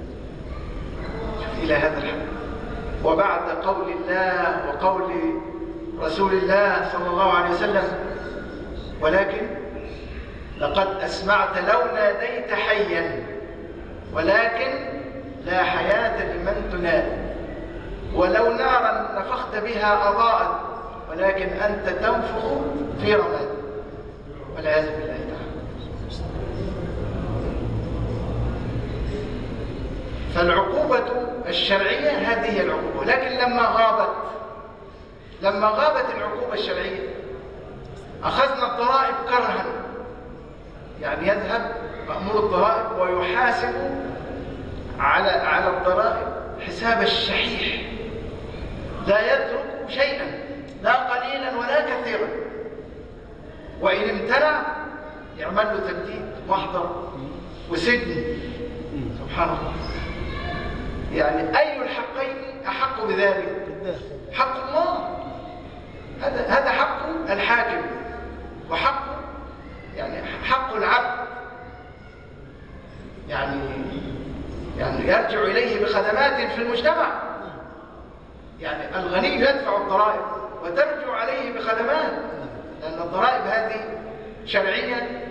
إلى هذا الحد. وبعد قول الله وقول رسول الله صلى الله عليه وسلم: ولكن لقد أسمعت لو ناديت حيا، ولكن لا حياة لمن تنادي، ولو نارا نفخت بها أضاءت، ولكن أنت تنفخ في رماد، والعياذ بالله تعالى. فالعقوبة الشرعية هذه هي العقوبة، لكن لما غابت العقوبة الشرعية أخذنا الضرائب كرها، يعني يذهب مأمور الضرائب ويحاسب على الضرائب حساب الشحيح، لا يترك شيئا، لا قليلا ولا كثيرا، وإن امتنع يعمل له تبديد محضر وسجن. سبحان الله. يعني أي الحقين أحق بذلك؟ حق الله، هذا حق الحاكم، وحق يعني حق العبد، يعني يرجع إليه بخدمات في المجتمع. يعني الغني يدفع الضرائب وترجع عليه بخدمات، لأن الضرائب هذه شرعية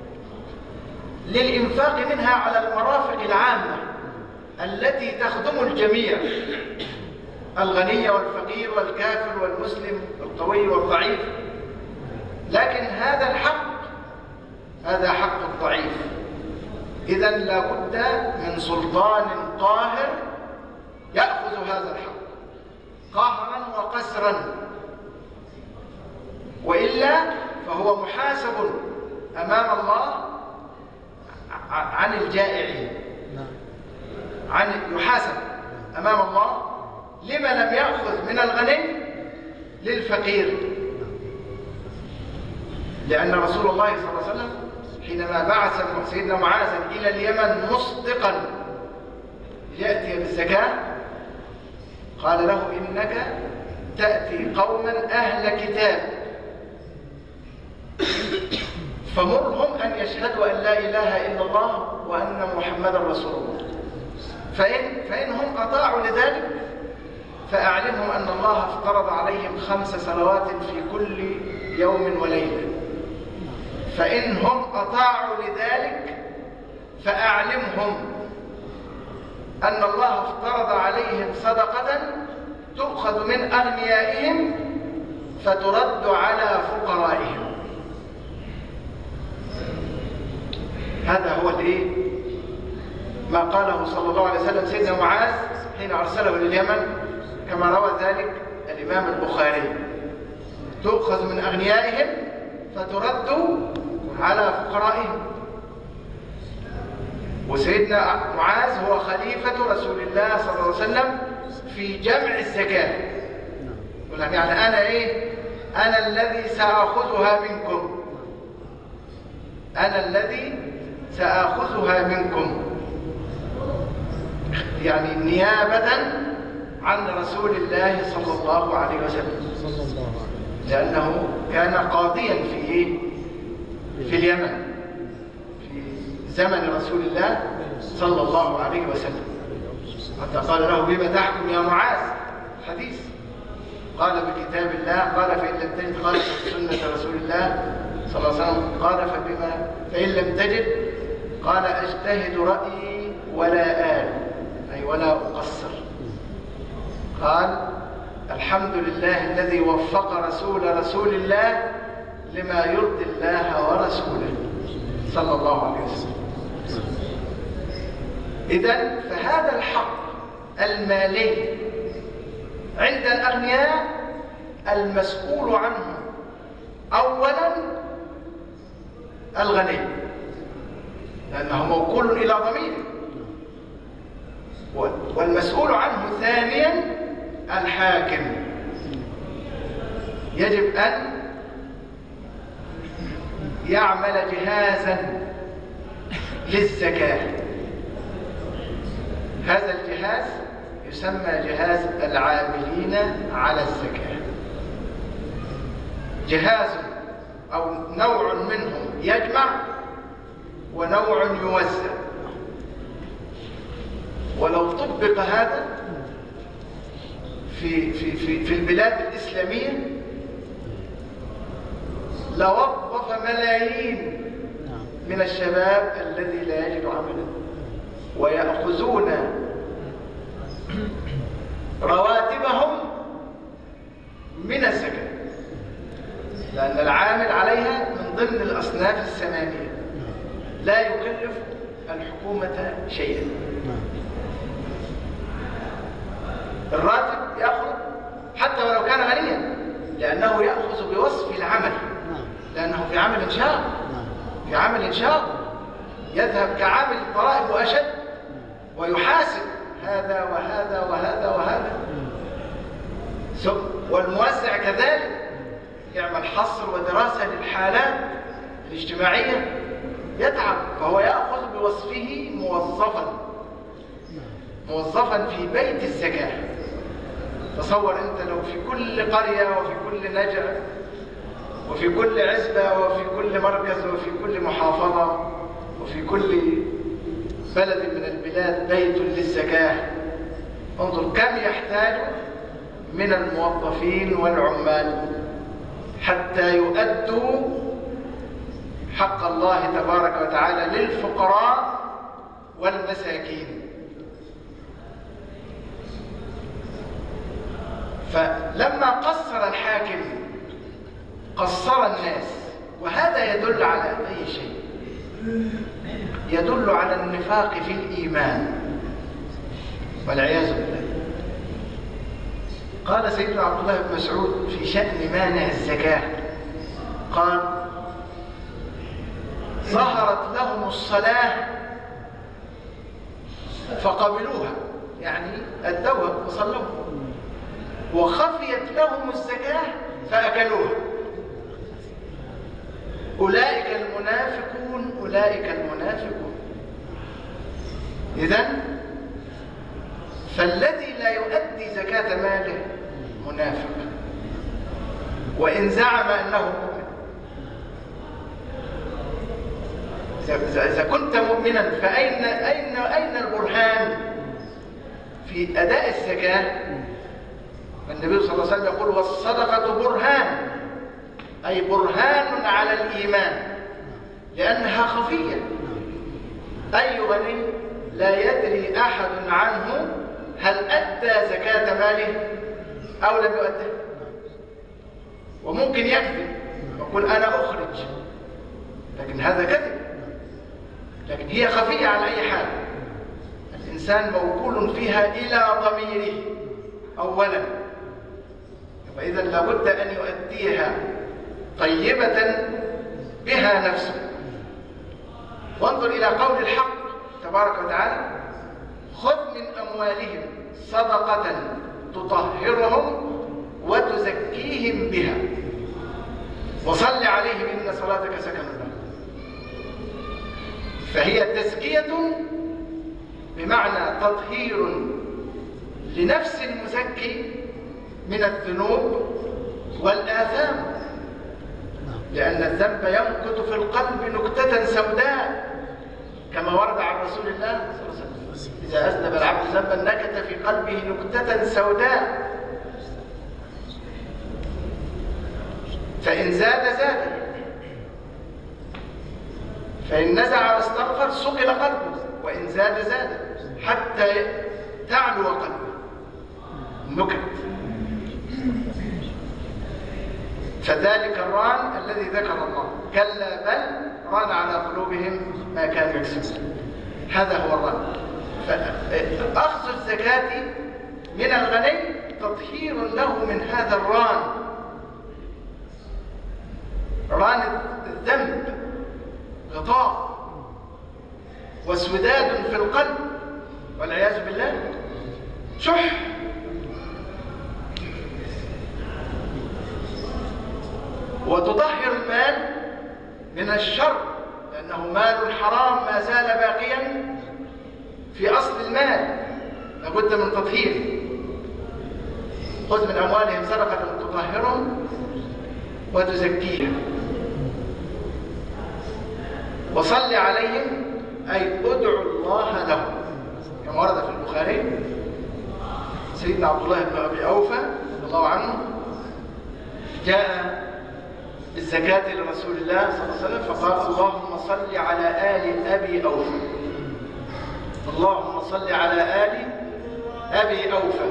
للإنفاق منها على المرافق العامة التي تخدم الجميع، الغني والفقير والكافر والمسلم والقوي والضعيف. لكن هذا حق الضعيف، إذن لابد من سلطان قاهر يأخذ هذا الحق قهرا وقسرا، وإلا فهو محاسب أمام الله عن الجائعين، يحاسب أمام الله لما لم يأخذ من الغني للفقير. لأن رسول الله صلى الله عليه وسلم حينما بعث سيدنا معاذ إلى اليمن مصدقا ليأتي بالزكاة قال له: إنك تأتي قوما أهل كتاب فمرهم أن يشهدوا أن لا إله إلا الله وأن محمدا رسول الله، فإنهم أطاعوا لذلك فأعلمهم أن الله افترض عليهم 5 صلوات في كل يوم وليلة. فإنهم أطاعوا لذلك فأعلمهم أن الله افترض عليهم صدقة تؤخذ من أغنيائهم فترد على فقرائهم. هذا هو ما قاله صلى الله عليه وسلم سيدنا معاذ حين أرسله لليمن، كما روى ذلك الإمام البخاري: تؤخذ من أغنيائهم فترد على فقرائهم. وسيدنا معاذ هو خليفة رسول الله صلى الله عليه وسلم في جمع الزكاة. يعني أنا الذي سأخذها منكم، أنا الذي سأخذها منكم، يعني نيابة عن رسول الله صلى الله عليه وسلم، لأنه كان قاضيا في اليمن في زمن رسول الله صلى الله عليه وسلم، حتى قال له: بما تحكم يا معاذ؟ حديث قال: بكتاب الله. قال: فإن لم تجد؟ قال: سنة رسول الله صلى الله عليه وسلم. قال: فإن لم تجد؟ قال: أجتهد رأيي ولا آل، أي ولا أقصر. قال: الحمد لله الذي وفق رسول الله لما يرضي الله ورسوله صلى الله عليه وسلم. إذن فهذا الحق المالي عند الأغنياء المسؤول عنه أولا الغني، لأنه موكول إلى ضميره، والمسؤول عنه ثانيا الحاكم. يجب أن يعمل جهازا للزكاة. هذا الجهاز يسمى جهاز العاملين على الزكاة. جهاز أو نوع منهم يجمع ونوع يوزع. ولو طبق هذا في البلاد الإسلامية لوظف ملايين من الشباب الذي لا يجد عملا، ويأخذون رواتبهم من الزكاة، لأن العامل عليها من ضمن الأصناف الثمانية لا يكلف الحكومة شيئا. الراتب يأخذ حتى ولو كان غنيا، لأنه يأخذ بوصف العمل، لأنه في عمل شاق، في عمل شاق يذهب كعامل الضرائب وأشد، ويحاسب هذا وهذا وهذا وهذا. والموزع كذلك يعمل حصر ودراسة للحالات الاجتماعية، يتعب، فهو يأخذ بوصفه موظفا في بيت الزكاة. تصور أنت لو في كل قرية وفي كل نجع وفي كل عزبة وفي كل مركز وفي كل محافظة وفي كل بلد من البلاد بيت للزكاة، انظر كم يحتاج من الموظفين والعمال حتى يؤدوا حق الله تبارك وتعالى للفقراء والمساكين. فلما قصر الحاكم قصر الناس، وهذا يدل على أي شيء؟ يدل على النفاق في الإيمان والعياذ بالله. قال سيدنا عبد الله بن مسعود في شأن مانع الزكاة، قال: ظهرت لهم الصلاة فقبلوها، يعني أدوها وصلوها، وخفيت لهم الزكاة فأكلوها. أولئك المنافقون، أولئك المنافقون. إذن فالذي لا يؤدي زكاة ماله منافق، وإن زعم أنه مؤمن. إذا كنت مؤمنا فأين البرهان في أداء الزكاة؟ النبي صلى الله عليه وسلم يقول: والصدقة برهان، أي برهان على الإيمان، لأنها خفية. أي غني لا يدري أحد عنه هل أدى زكاة ماله أو لم يؤدي، وممكن يكذب يقول أنا أخرج، لكن هذا كذب، لكن هي خفية على أي حال. الإنسان موكول فيها إلى ضميره أولا، فإذا لابد أن يؤديها طيبة بها نفسه. وانظر إلى قول الحق تبارك وتعالى: خذ من أموالهم صدقة تطهرهم وتزكيهم بها وصل عليهم إن صلاتك سكن لهم. فهي تزكية بمعنى تطهير لنفس المزكي من الذنوب والآثام، لأن الذنب ينكت في القلب نكتة سوداء، كما ورد عن رسول الله صلى الله عليه وسلم: إذا أذنب العبد ذنبا نكت في قلبه نكتة سوداء، فإن زاد زاد، فإن نزع واستغفر صقل قلبه، وإن زاد زاد حتى تعلو قلبه نكت. فذلك الران الذي ذكر الله: كلا بل ران على قلوبهم ما كانوا يكسبون. هذا هو الران. فأخذ الزكاة من الغني تطهير له من هذا الران، ران الذنب، غطاء واسوداد في القلب والعياذ بالله، شح. وتطهر المال من الشر، لأنه مال الحرام ما زال باقيا في أصل المال، لابد من تطهيره. خذ من أموالهم صدقة تطهرهم وتزكيهم وصل عليهم، أي ادعوا الله لهم، كما ورد في البخاري. سيدنا عبد الله بن أبي أوفى رضي الله عنه جاء بالزكاة لرسول الله صلى الله عليه وسلم فقال اللهم صل على آل أبي أوفى. اللهم صل على آل أبي أوفى،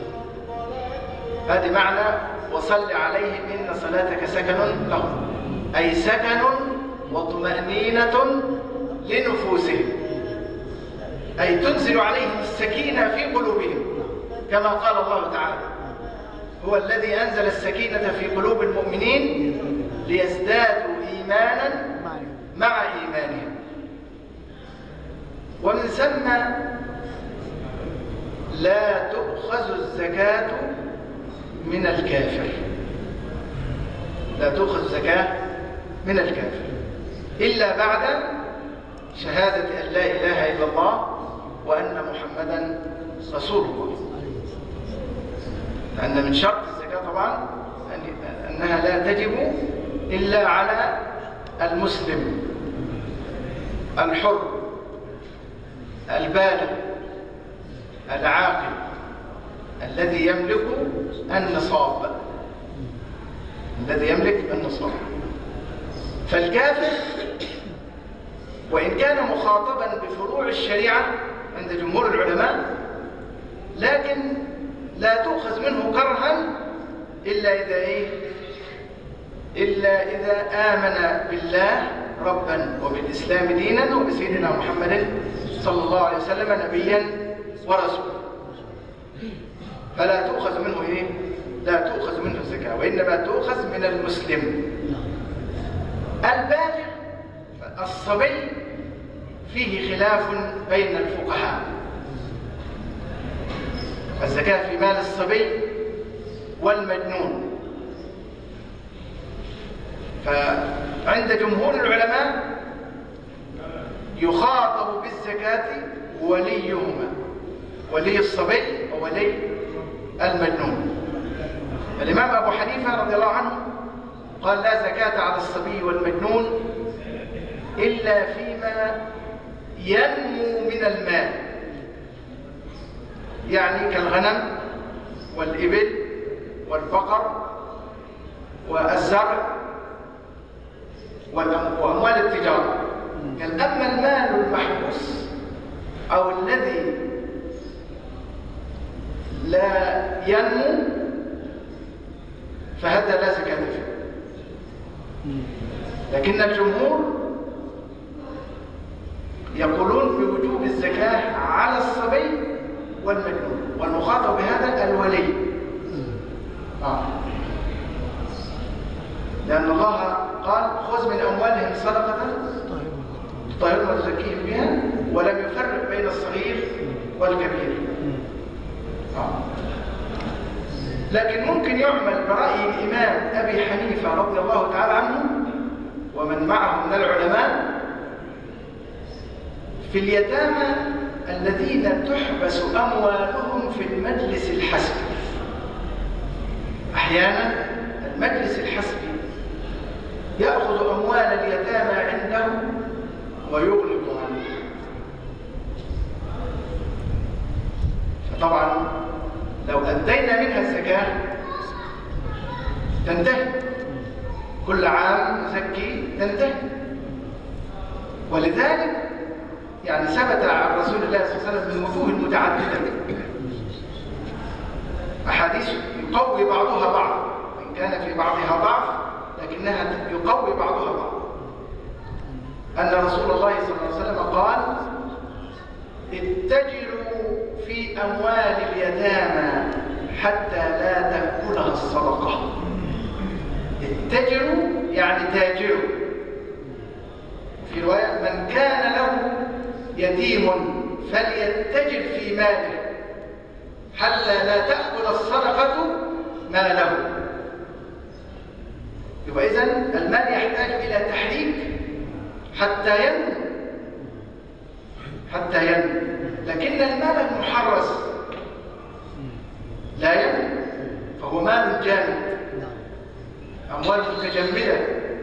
هذه معنى وصل عليهم إن صلاتك سكن لهم، أي سكن وطمأنينة لنفوسهم، أي تنزل عليهم السكينة في قلوبهم، كما قال الله تعالى هو الذي أنزل السكينة في قلوب المؤمنين ليزدادوا إيمانا مع إيمانهم. ومن ثم لا تؤخذ الزكاة من الكافر، لا تؤخذ الزكاة من الكافر إلا بعد شهادة أن لا إله إلا الله وأن محمدا رسول الله. لأن من شرط الزكاة طبعا أنها لا تجب إلا على المسلم الحر البالغ العاقل الذي يملك النصاب، الذي يملك النصاب. فالكافر وإن كان مخاطبا بفروع الشريعة عند جمهور العلماء، لكن لا تؤخذ منه كرها إلا إذا آمن بالله ربا وبالإسلام دينا وبسيدنا محمد صلى الله عليه وسلم نبيا ورسولا، فلا تؤخذ منه لا تؤخذ منه الزكاة، وإنما تؤخذ من المسلم البالغ. الصبي فيه خلاف بين الفقهاء، الزكاة في مال الصبي والمجنون. فعند جمهور العلماء يخاطب بالزكاة وليهما، ولي الصبي وولي المجنون. الإمام أبو حنيفة رضي الله عنه قال لا زكاة على الصبي والمجنون إلا فيما ينمو من المال، يعني كالغنم والإبل والبقر والزرع وأموال التجارة. قال أما المال المحبوس أو الذي لا ينمو فهذا لا زكاة فيه. لكن الجمهور يقولون بوجوب الزكاة على الصبي والمجنون، والمخاطب بهذا الولي. لأن الله قال خذ من أموالهم صدقة تطهرهم وتزكيهم بها، ولم يفرق بين الصغير والكبير. لكن ممكن يعمل برأي الإمام أبي حنيفة رضي الله تعالى عنه ومن معه من العلماء في اليتامى الذين تحبس أموالهم في المجلس الحسبي. أحيانا المجلس الحسبي يأخذ أموال اليتامى عنده ويغلق عنه، فطبعا لو أدينا منها الزكاة تنتهي، كل عام نزكي تنتهي. ولذلك يعني ثبت عن رسول الله صلى الله عليه وسلم من وجوه متعددة أحاديث يقوي بعضها بعض، إن كان في بعضها ضعف لكنها يقوي بعضها بعض، أن رسول الله صلى الله عليه وسلم قال اتجروا في أموال اليتامى حتى لا تأكلها الصدقة. اتجروا يعني تاجروا. في رواية من كان له يتيم فليتجر في ماله حتى لا تأكل الصدقة ماله. يبقى إذن المال يحتاج إلى تحريك حتى ينمو، لكن المال المحرز لا ينمو، فهو مال جامد، أموال متجمدة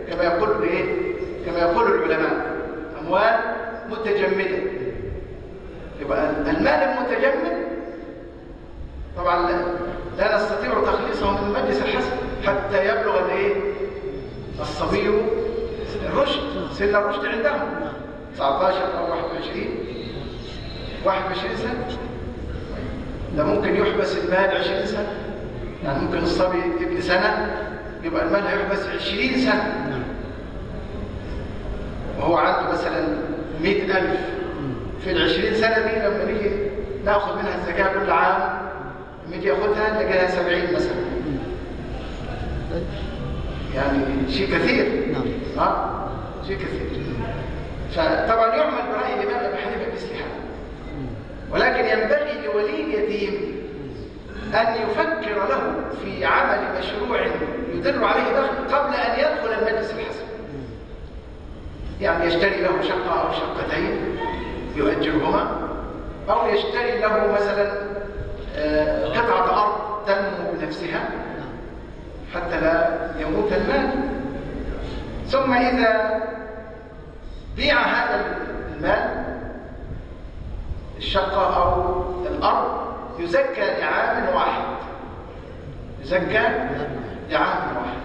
كما يقول العلماء، أموال متجمدة. يبقى المال المتجمد طبعا لا نستطيع تخليصه من المجلس الحسن حتى يبلغ الصبي الرشد، سن الرشد عندهم 19 أو 21 سنة. ده ممكن يحبس المال 20 سنة، يعني ممكن الصبي ابن سنة يبقى المال هيحبس 20 سنة، وهو عنده مثلا 100,000. في ال20 سنة دي لما نيجي ناخذ منها الزكاة كل عام، لما يجي ياخذها نلاقيها 70 مثلا، يعني شيء كثير. شيء كثير. فطبعا يعمل برأي الإمام أبي حنيفة مثل هذا، ولكن ينبغي لولي اليتيم أن يفكر له في عمل مشروع يدر عليه دخل قبل أن يدخل المجلس الحسن. يعني يشتري له شقة أو شقتين يؤجرهما، أو يشتري له مثلا قطعة أرض تنمو بنفسها حتى لا يموت المال. ثم إذا بيع هذا المال، الشقة أو الأرض، يزكى لعام واحد، يزكى لعام واحد.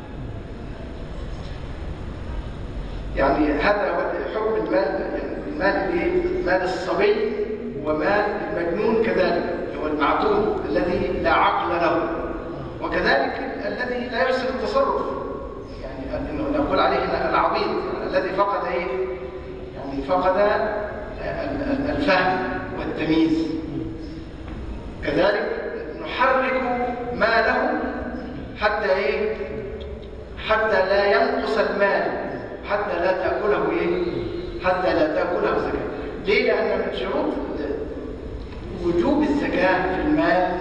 يعني هذا هو حكم المال. مال الصبي ومال المجنون كذلك، هو المعتوه الذي لا عقل له، وكذلك الذي لا يحسن التصرف، يعني نقول عليه العبيط، يعني الذي فقد يعني فقد الفهم والتمييز. كذلك نحرك ماله حتى لا ينقص المال، حتى لا تأكله زكاة. ليه؟ لأن من شروط وجوب الزكاة في المال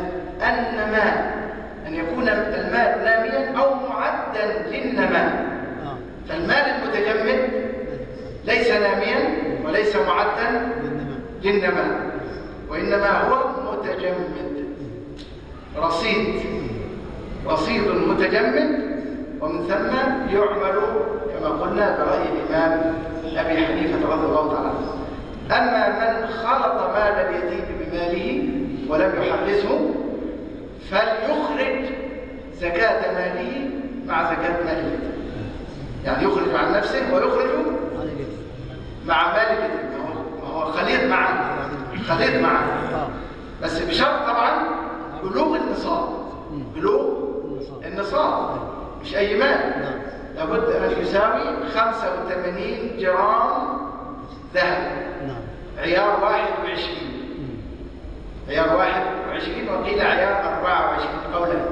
أن يكون المال ناميا أو معدا للنماء. فالمال المتجمد ليس ناميا وليس معدا للنماء، وإنما هو متجمد، رصيد متجمد، ومن ثم يعمل كما قلنا برأي الإمام أبي حنيفة رضي الله تعالى عنه. أما من خلط مال اليتيم بماله ولم يحرزه، فليخرج زكاة ماله مع زكاة مال اليتيم، يعني يخرج عن نفسه ويخرج مع مال اليتيم، هو خليط معه، بس بشرط طبعا بلوغ النصاب، مش أي مال، لابد أن يساوي 85 جرام ذهب، عيار 21 وقيل عيار 24 قولا.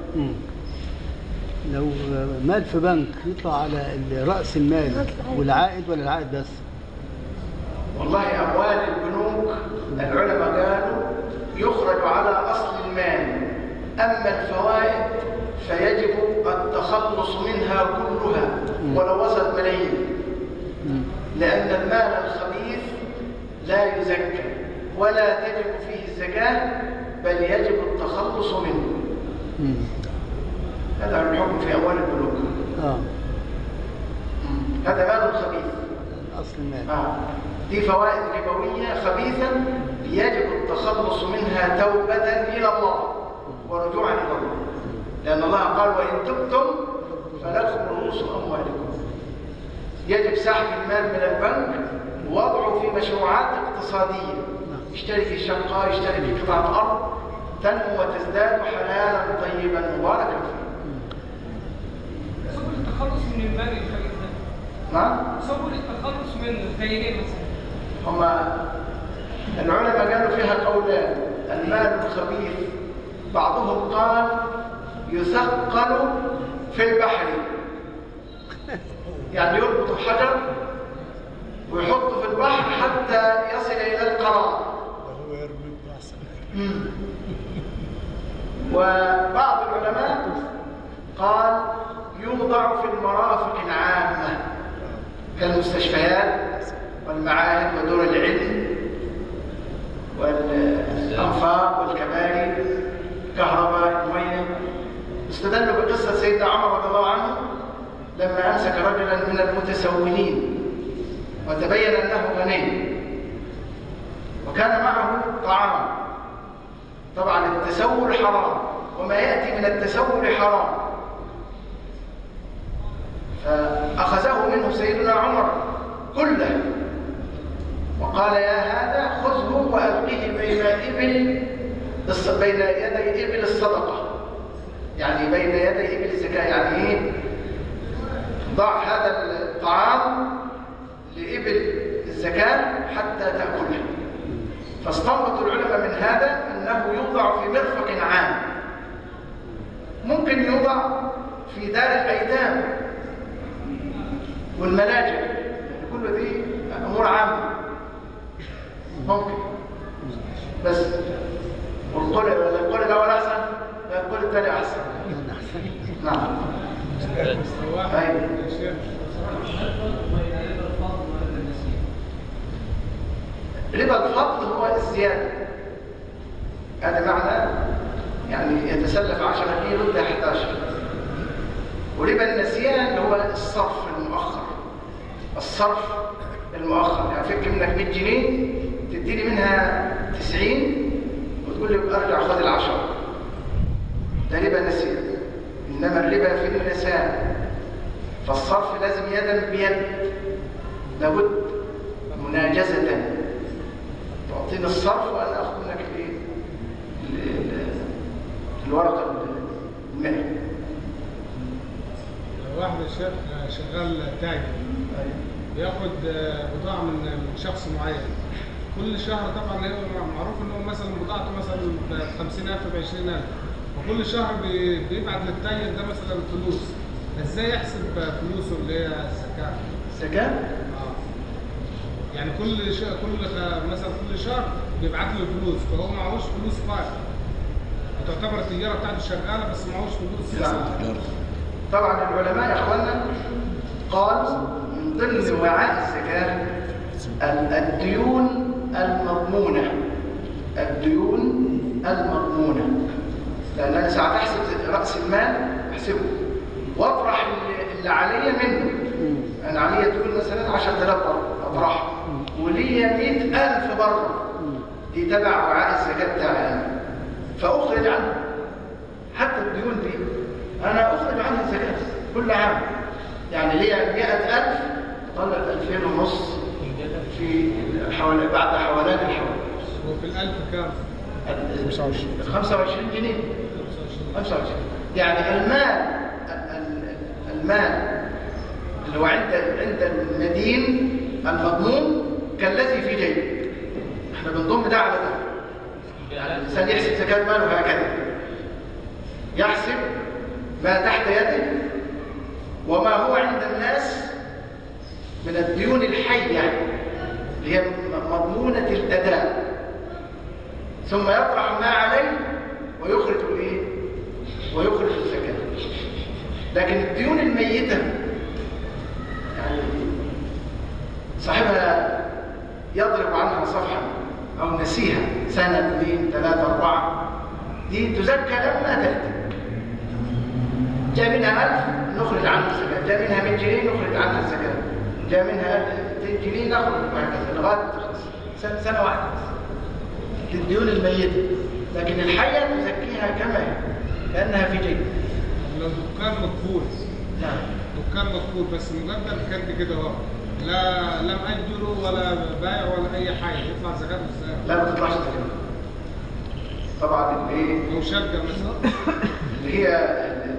لو مال في بنك يطلع على رأس المال والعائد ولا العائد بس؟ والله أموال البنوك العلماء قالوا يخرج على أصل المال، أما الفوائد فيجب التخلص منها كلها ولو وصلت ملايين، لأن المال الخبيث لا يزكى ولا تجب فيه الزكاة، بل يجب التخلص منه. هذا هو الحكم في أموال البنوك. هذا مال خبيث، أصل المال. دي فوائد ربوية خبيثة يجب التخلص منها توبة إلى الله ورجوعا إلى الله، لأن الله قال وإن تبتم فلكم رؤوس أموالكم. يجب سحب المال من البنك ووضعه في مشروعات اقتصادية، يشتري في شقة، يشتري في قطعة أرض تنمو وتزداد حلالا طيبا مباركا فيه. سبل التخلص من المال الخبيث ده؟ نعم؟ سبل التخلص منه زي ايه مثلا؟ هما العلماء قالوا فيها قولان. المال الخبيث بعضهم قال يثقل في البحر، يعني يربط حجر ويحطه في البحر حتى يصل إلى القرار. وبعض العلماء قال يوضع في المرافق العامة كالمستشفيات والمعاهد ودور العلم والأنفاق والكباري، كهرباء، المياه. استدلوا بقصة سيدنا عمر رضي الله عنه لما أمسك رجلا من المتسولين وتبين أنه غني وكان معه طعام. طبعا التسول حرام وما يأتي من التسول حرام، فأخذه منه سيدنا عمر كله وقال يا هذا خذه وألقيه بين يدي إبل الصدقة، يعني بين يدي إبل الزكاة. يعني إيه؟ ضع هذا الطعام لإبل الزكاة حتى تأكله. فاستنبط العلماء من هذا أنه يوضع في مرفق عام، ممكن يوضع في دار الأيتام والملاجئ، كل دي أمور عامة ممكن. بس والقول الأول أحسن لا القول الثاني أحسن. نعم. أيوة. ربا الفضل هو الزيادة، هذا معنى يعني يتسلف 10 كيلو ل 11. وربا النسيان هو الصرف المؤخر، الصرف المؤخر. يعني فك منك 100 جنيه تديني منها 90 وتقول لي ارجع خد ال10، ده ربا النسيان. انما الربا في اللسان، فالصرف لازم يدا بيد، لابد مناجزة، تعطيني الصرف وانا اخذ منك الورقة المئة. لو واحد الشيخ شغال تاجر بياخد بضاعة من شخص معين كل شهر، طبعا معروف انه مثلا بضاعته مثلا ب 50,000 ب 20,000، وكل شهر بيبعت للتاجر ده مثلا فلوس. ازاي يحسب فلوسه اللي هي الزكاة؟ الزكاة؟ يعني مثلا كل شهر بيبعت له فلوس، فهو معهوش فلوس فايض، تعتبر التجارة بتاعته شغالة بس معهوش فلوس. طبعا العلماء يا اخوانا قالوا من ضمن وعاء الزكاة الديون المضمونة، الديون المضمونة. لأن أنا ساعات أحسب رأس المال أحسبه وأطرح اللي عليا منه. أنا عليا ديون مثلا 10,000 بره أطرحها، وليا 100,000 بره، دي تبع وعاء الزكاة بتاعي، فأخرج عنه. حتى الديون دي أنا أخرج عنها الزكاة كل عام. يعني ليا 100,000 طلع 2,500 في بعد حولان الحول. وفي الألف كام؟ 25 جنيه. 25. يعني المال اللي هو عند المدين المضمون كالذي في جيبه. احنا بنضم ده على ده. الإنسان يحسب زكاة ماله هكذا، يحسب ما تحت يده وما هو عند الناس من الديون الحية اللي هي مضمونة الأداء، ثم يطرح ما عليه ويخرج الايه؟ ويخرج الزكاة. لكن الديون الميتة يعني صاحبها يضرب عنها صفحة أو نسيها سنة 2 3 4، دي تزكى لما تأتي. جاء منها 1000 نخرج عنها الزكاة، جاء منها 100 جنيه نخرج عنها الزكاة، جاء منها 200 جنيه نخرج، وهكذا لغاية تخلص سنة واحدة للديون الميتة. لكن الحية تزكيها كما هي كأنها في جيب. لو دكان مقفول، نعم دكان مقفول بس مقدم كارت كده اهو، لا لم أجره ولا بايع ولا أي حاجة، يطلع زكاة ازاي؟ لا ما تطلعش زكاة. طبعا الايه؟ لو شقة مثلا اللي هي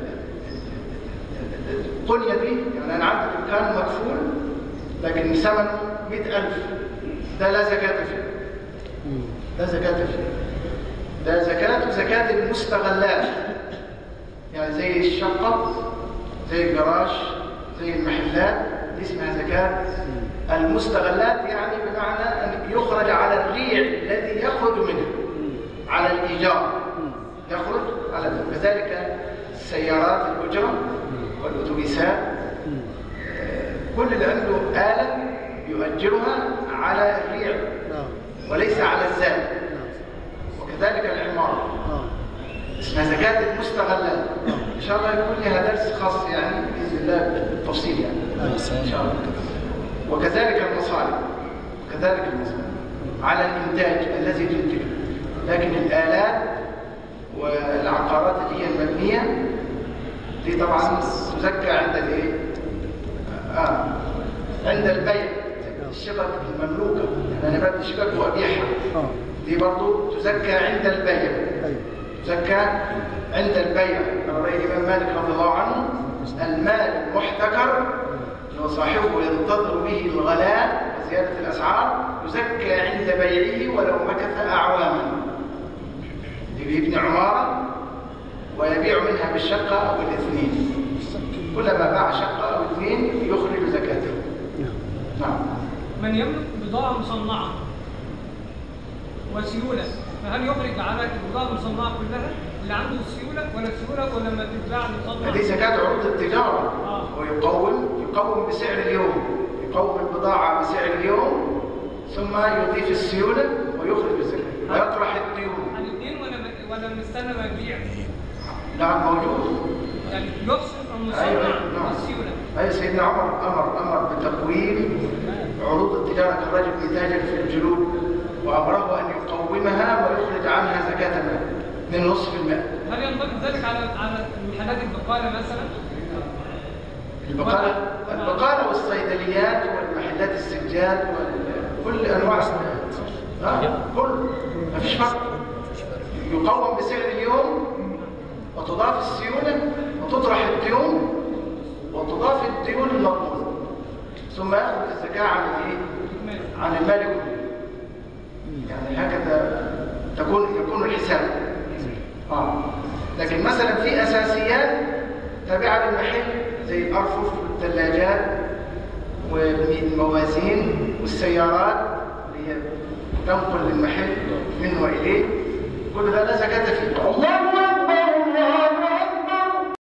القنية دي، يعني أنا عندي دكان مقفول لكن ثمنه 100,000، ده لا زكاة فيه. ده زكاة فيه. ده زكاة المستغلات، يعني زي الشقة، زي الجراج، زي المحلات، دي اسمها زكاة المستغلات. يعني بمعنى أن يخرج على الريع الذي يخرج منه، على الإيجار يخرج على ذلك. كذلك السيارات الأجرة والأتوبيسات، كل اللي عنده آلة يؤجرها على الريع وليس على الزاد. وكذلك العمارة اسمها زكاة المستغلات. إن شاء الله يكون لها درس خاص يعني بإذن الله بالتفصيل يعني إن شاء الله. وكذلك المصانع، على الإنتاج الذي تنتجه. لكن الآلات والعقارات اللي هي المبنية دي طبعا تزكى عند الايه؟ عند البيع الشقق المملوكة، يعني أنا بدي شقق وأبيعها، دي برضو تزكى عند البيع. تزكى عند البيع. رأي الإمام مالك رضي الله عنه المال المحتكر لو صاحبه ينتظر به الغلاء وزيادة الأسعار يزكى عند بيعه ولو مكث أعواما. اللي بيبني عمارة ويبيع منها بالشقة أو بالاثنين، كلما باع شقة أو اثنين يخرج زكاته. نعم. من يملك بضاعة مصنعة وسيولة، فهل يخرج على البضاعة المصنعة كلها اللي عنده السيولة ولا السيولة ولا لما تتباع مصنعة؟ هذه زكاة عروض التجارة. ويقوم بسعر اليوم، يقوم البضاعة بسعر اليوم ثم يضيف السيولة ويخرج الزكاة ويطرح الديون. الاثنين ولا مستنى ما يبيع؟ نعم موجود. يعني يفصل المصنع والسيولة. أي سيدنا عمر أمر بتقويم عروض التجارة كالرجل يتاجر في الجلود، وأمره أن يقومها ويخرج عنها زكاة المال 2.5%. هل ينطبق ذلك على محلات البقالة مثلا؟ البقالة والصيدليات والمحلات السجاد وكل أنواع كل ما فيش فرق. يقوم بسعر اليوم وتضاف السيولة وتطرح الديون وتضاف الديون المضمونة ثم يأخذ الزكاة عن الايه؟ عن المال كله. يعني هكذا يكون الحساب. لكن مثلا في أساسيات تابعة للمحل زي الأرفف والثلاجات والموازين والسيارات اللي هي تنقل للمحل منه وإليه، كل ده لا زكاة فيه.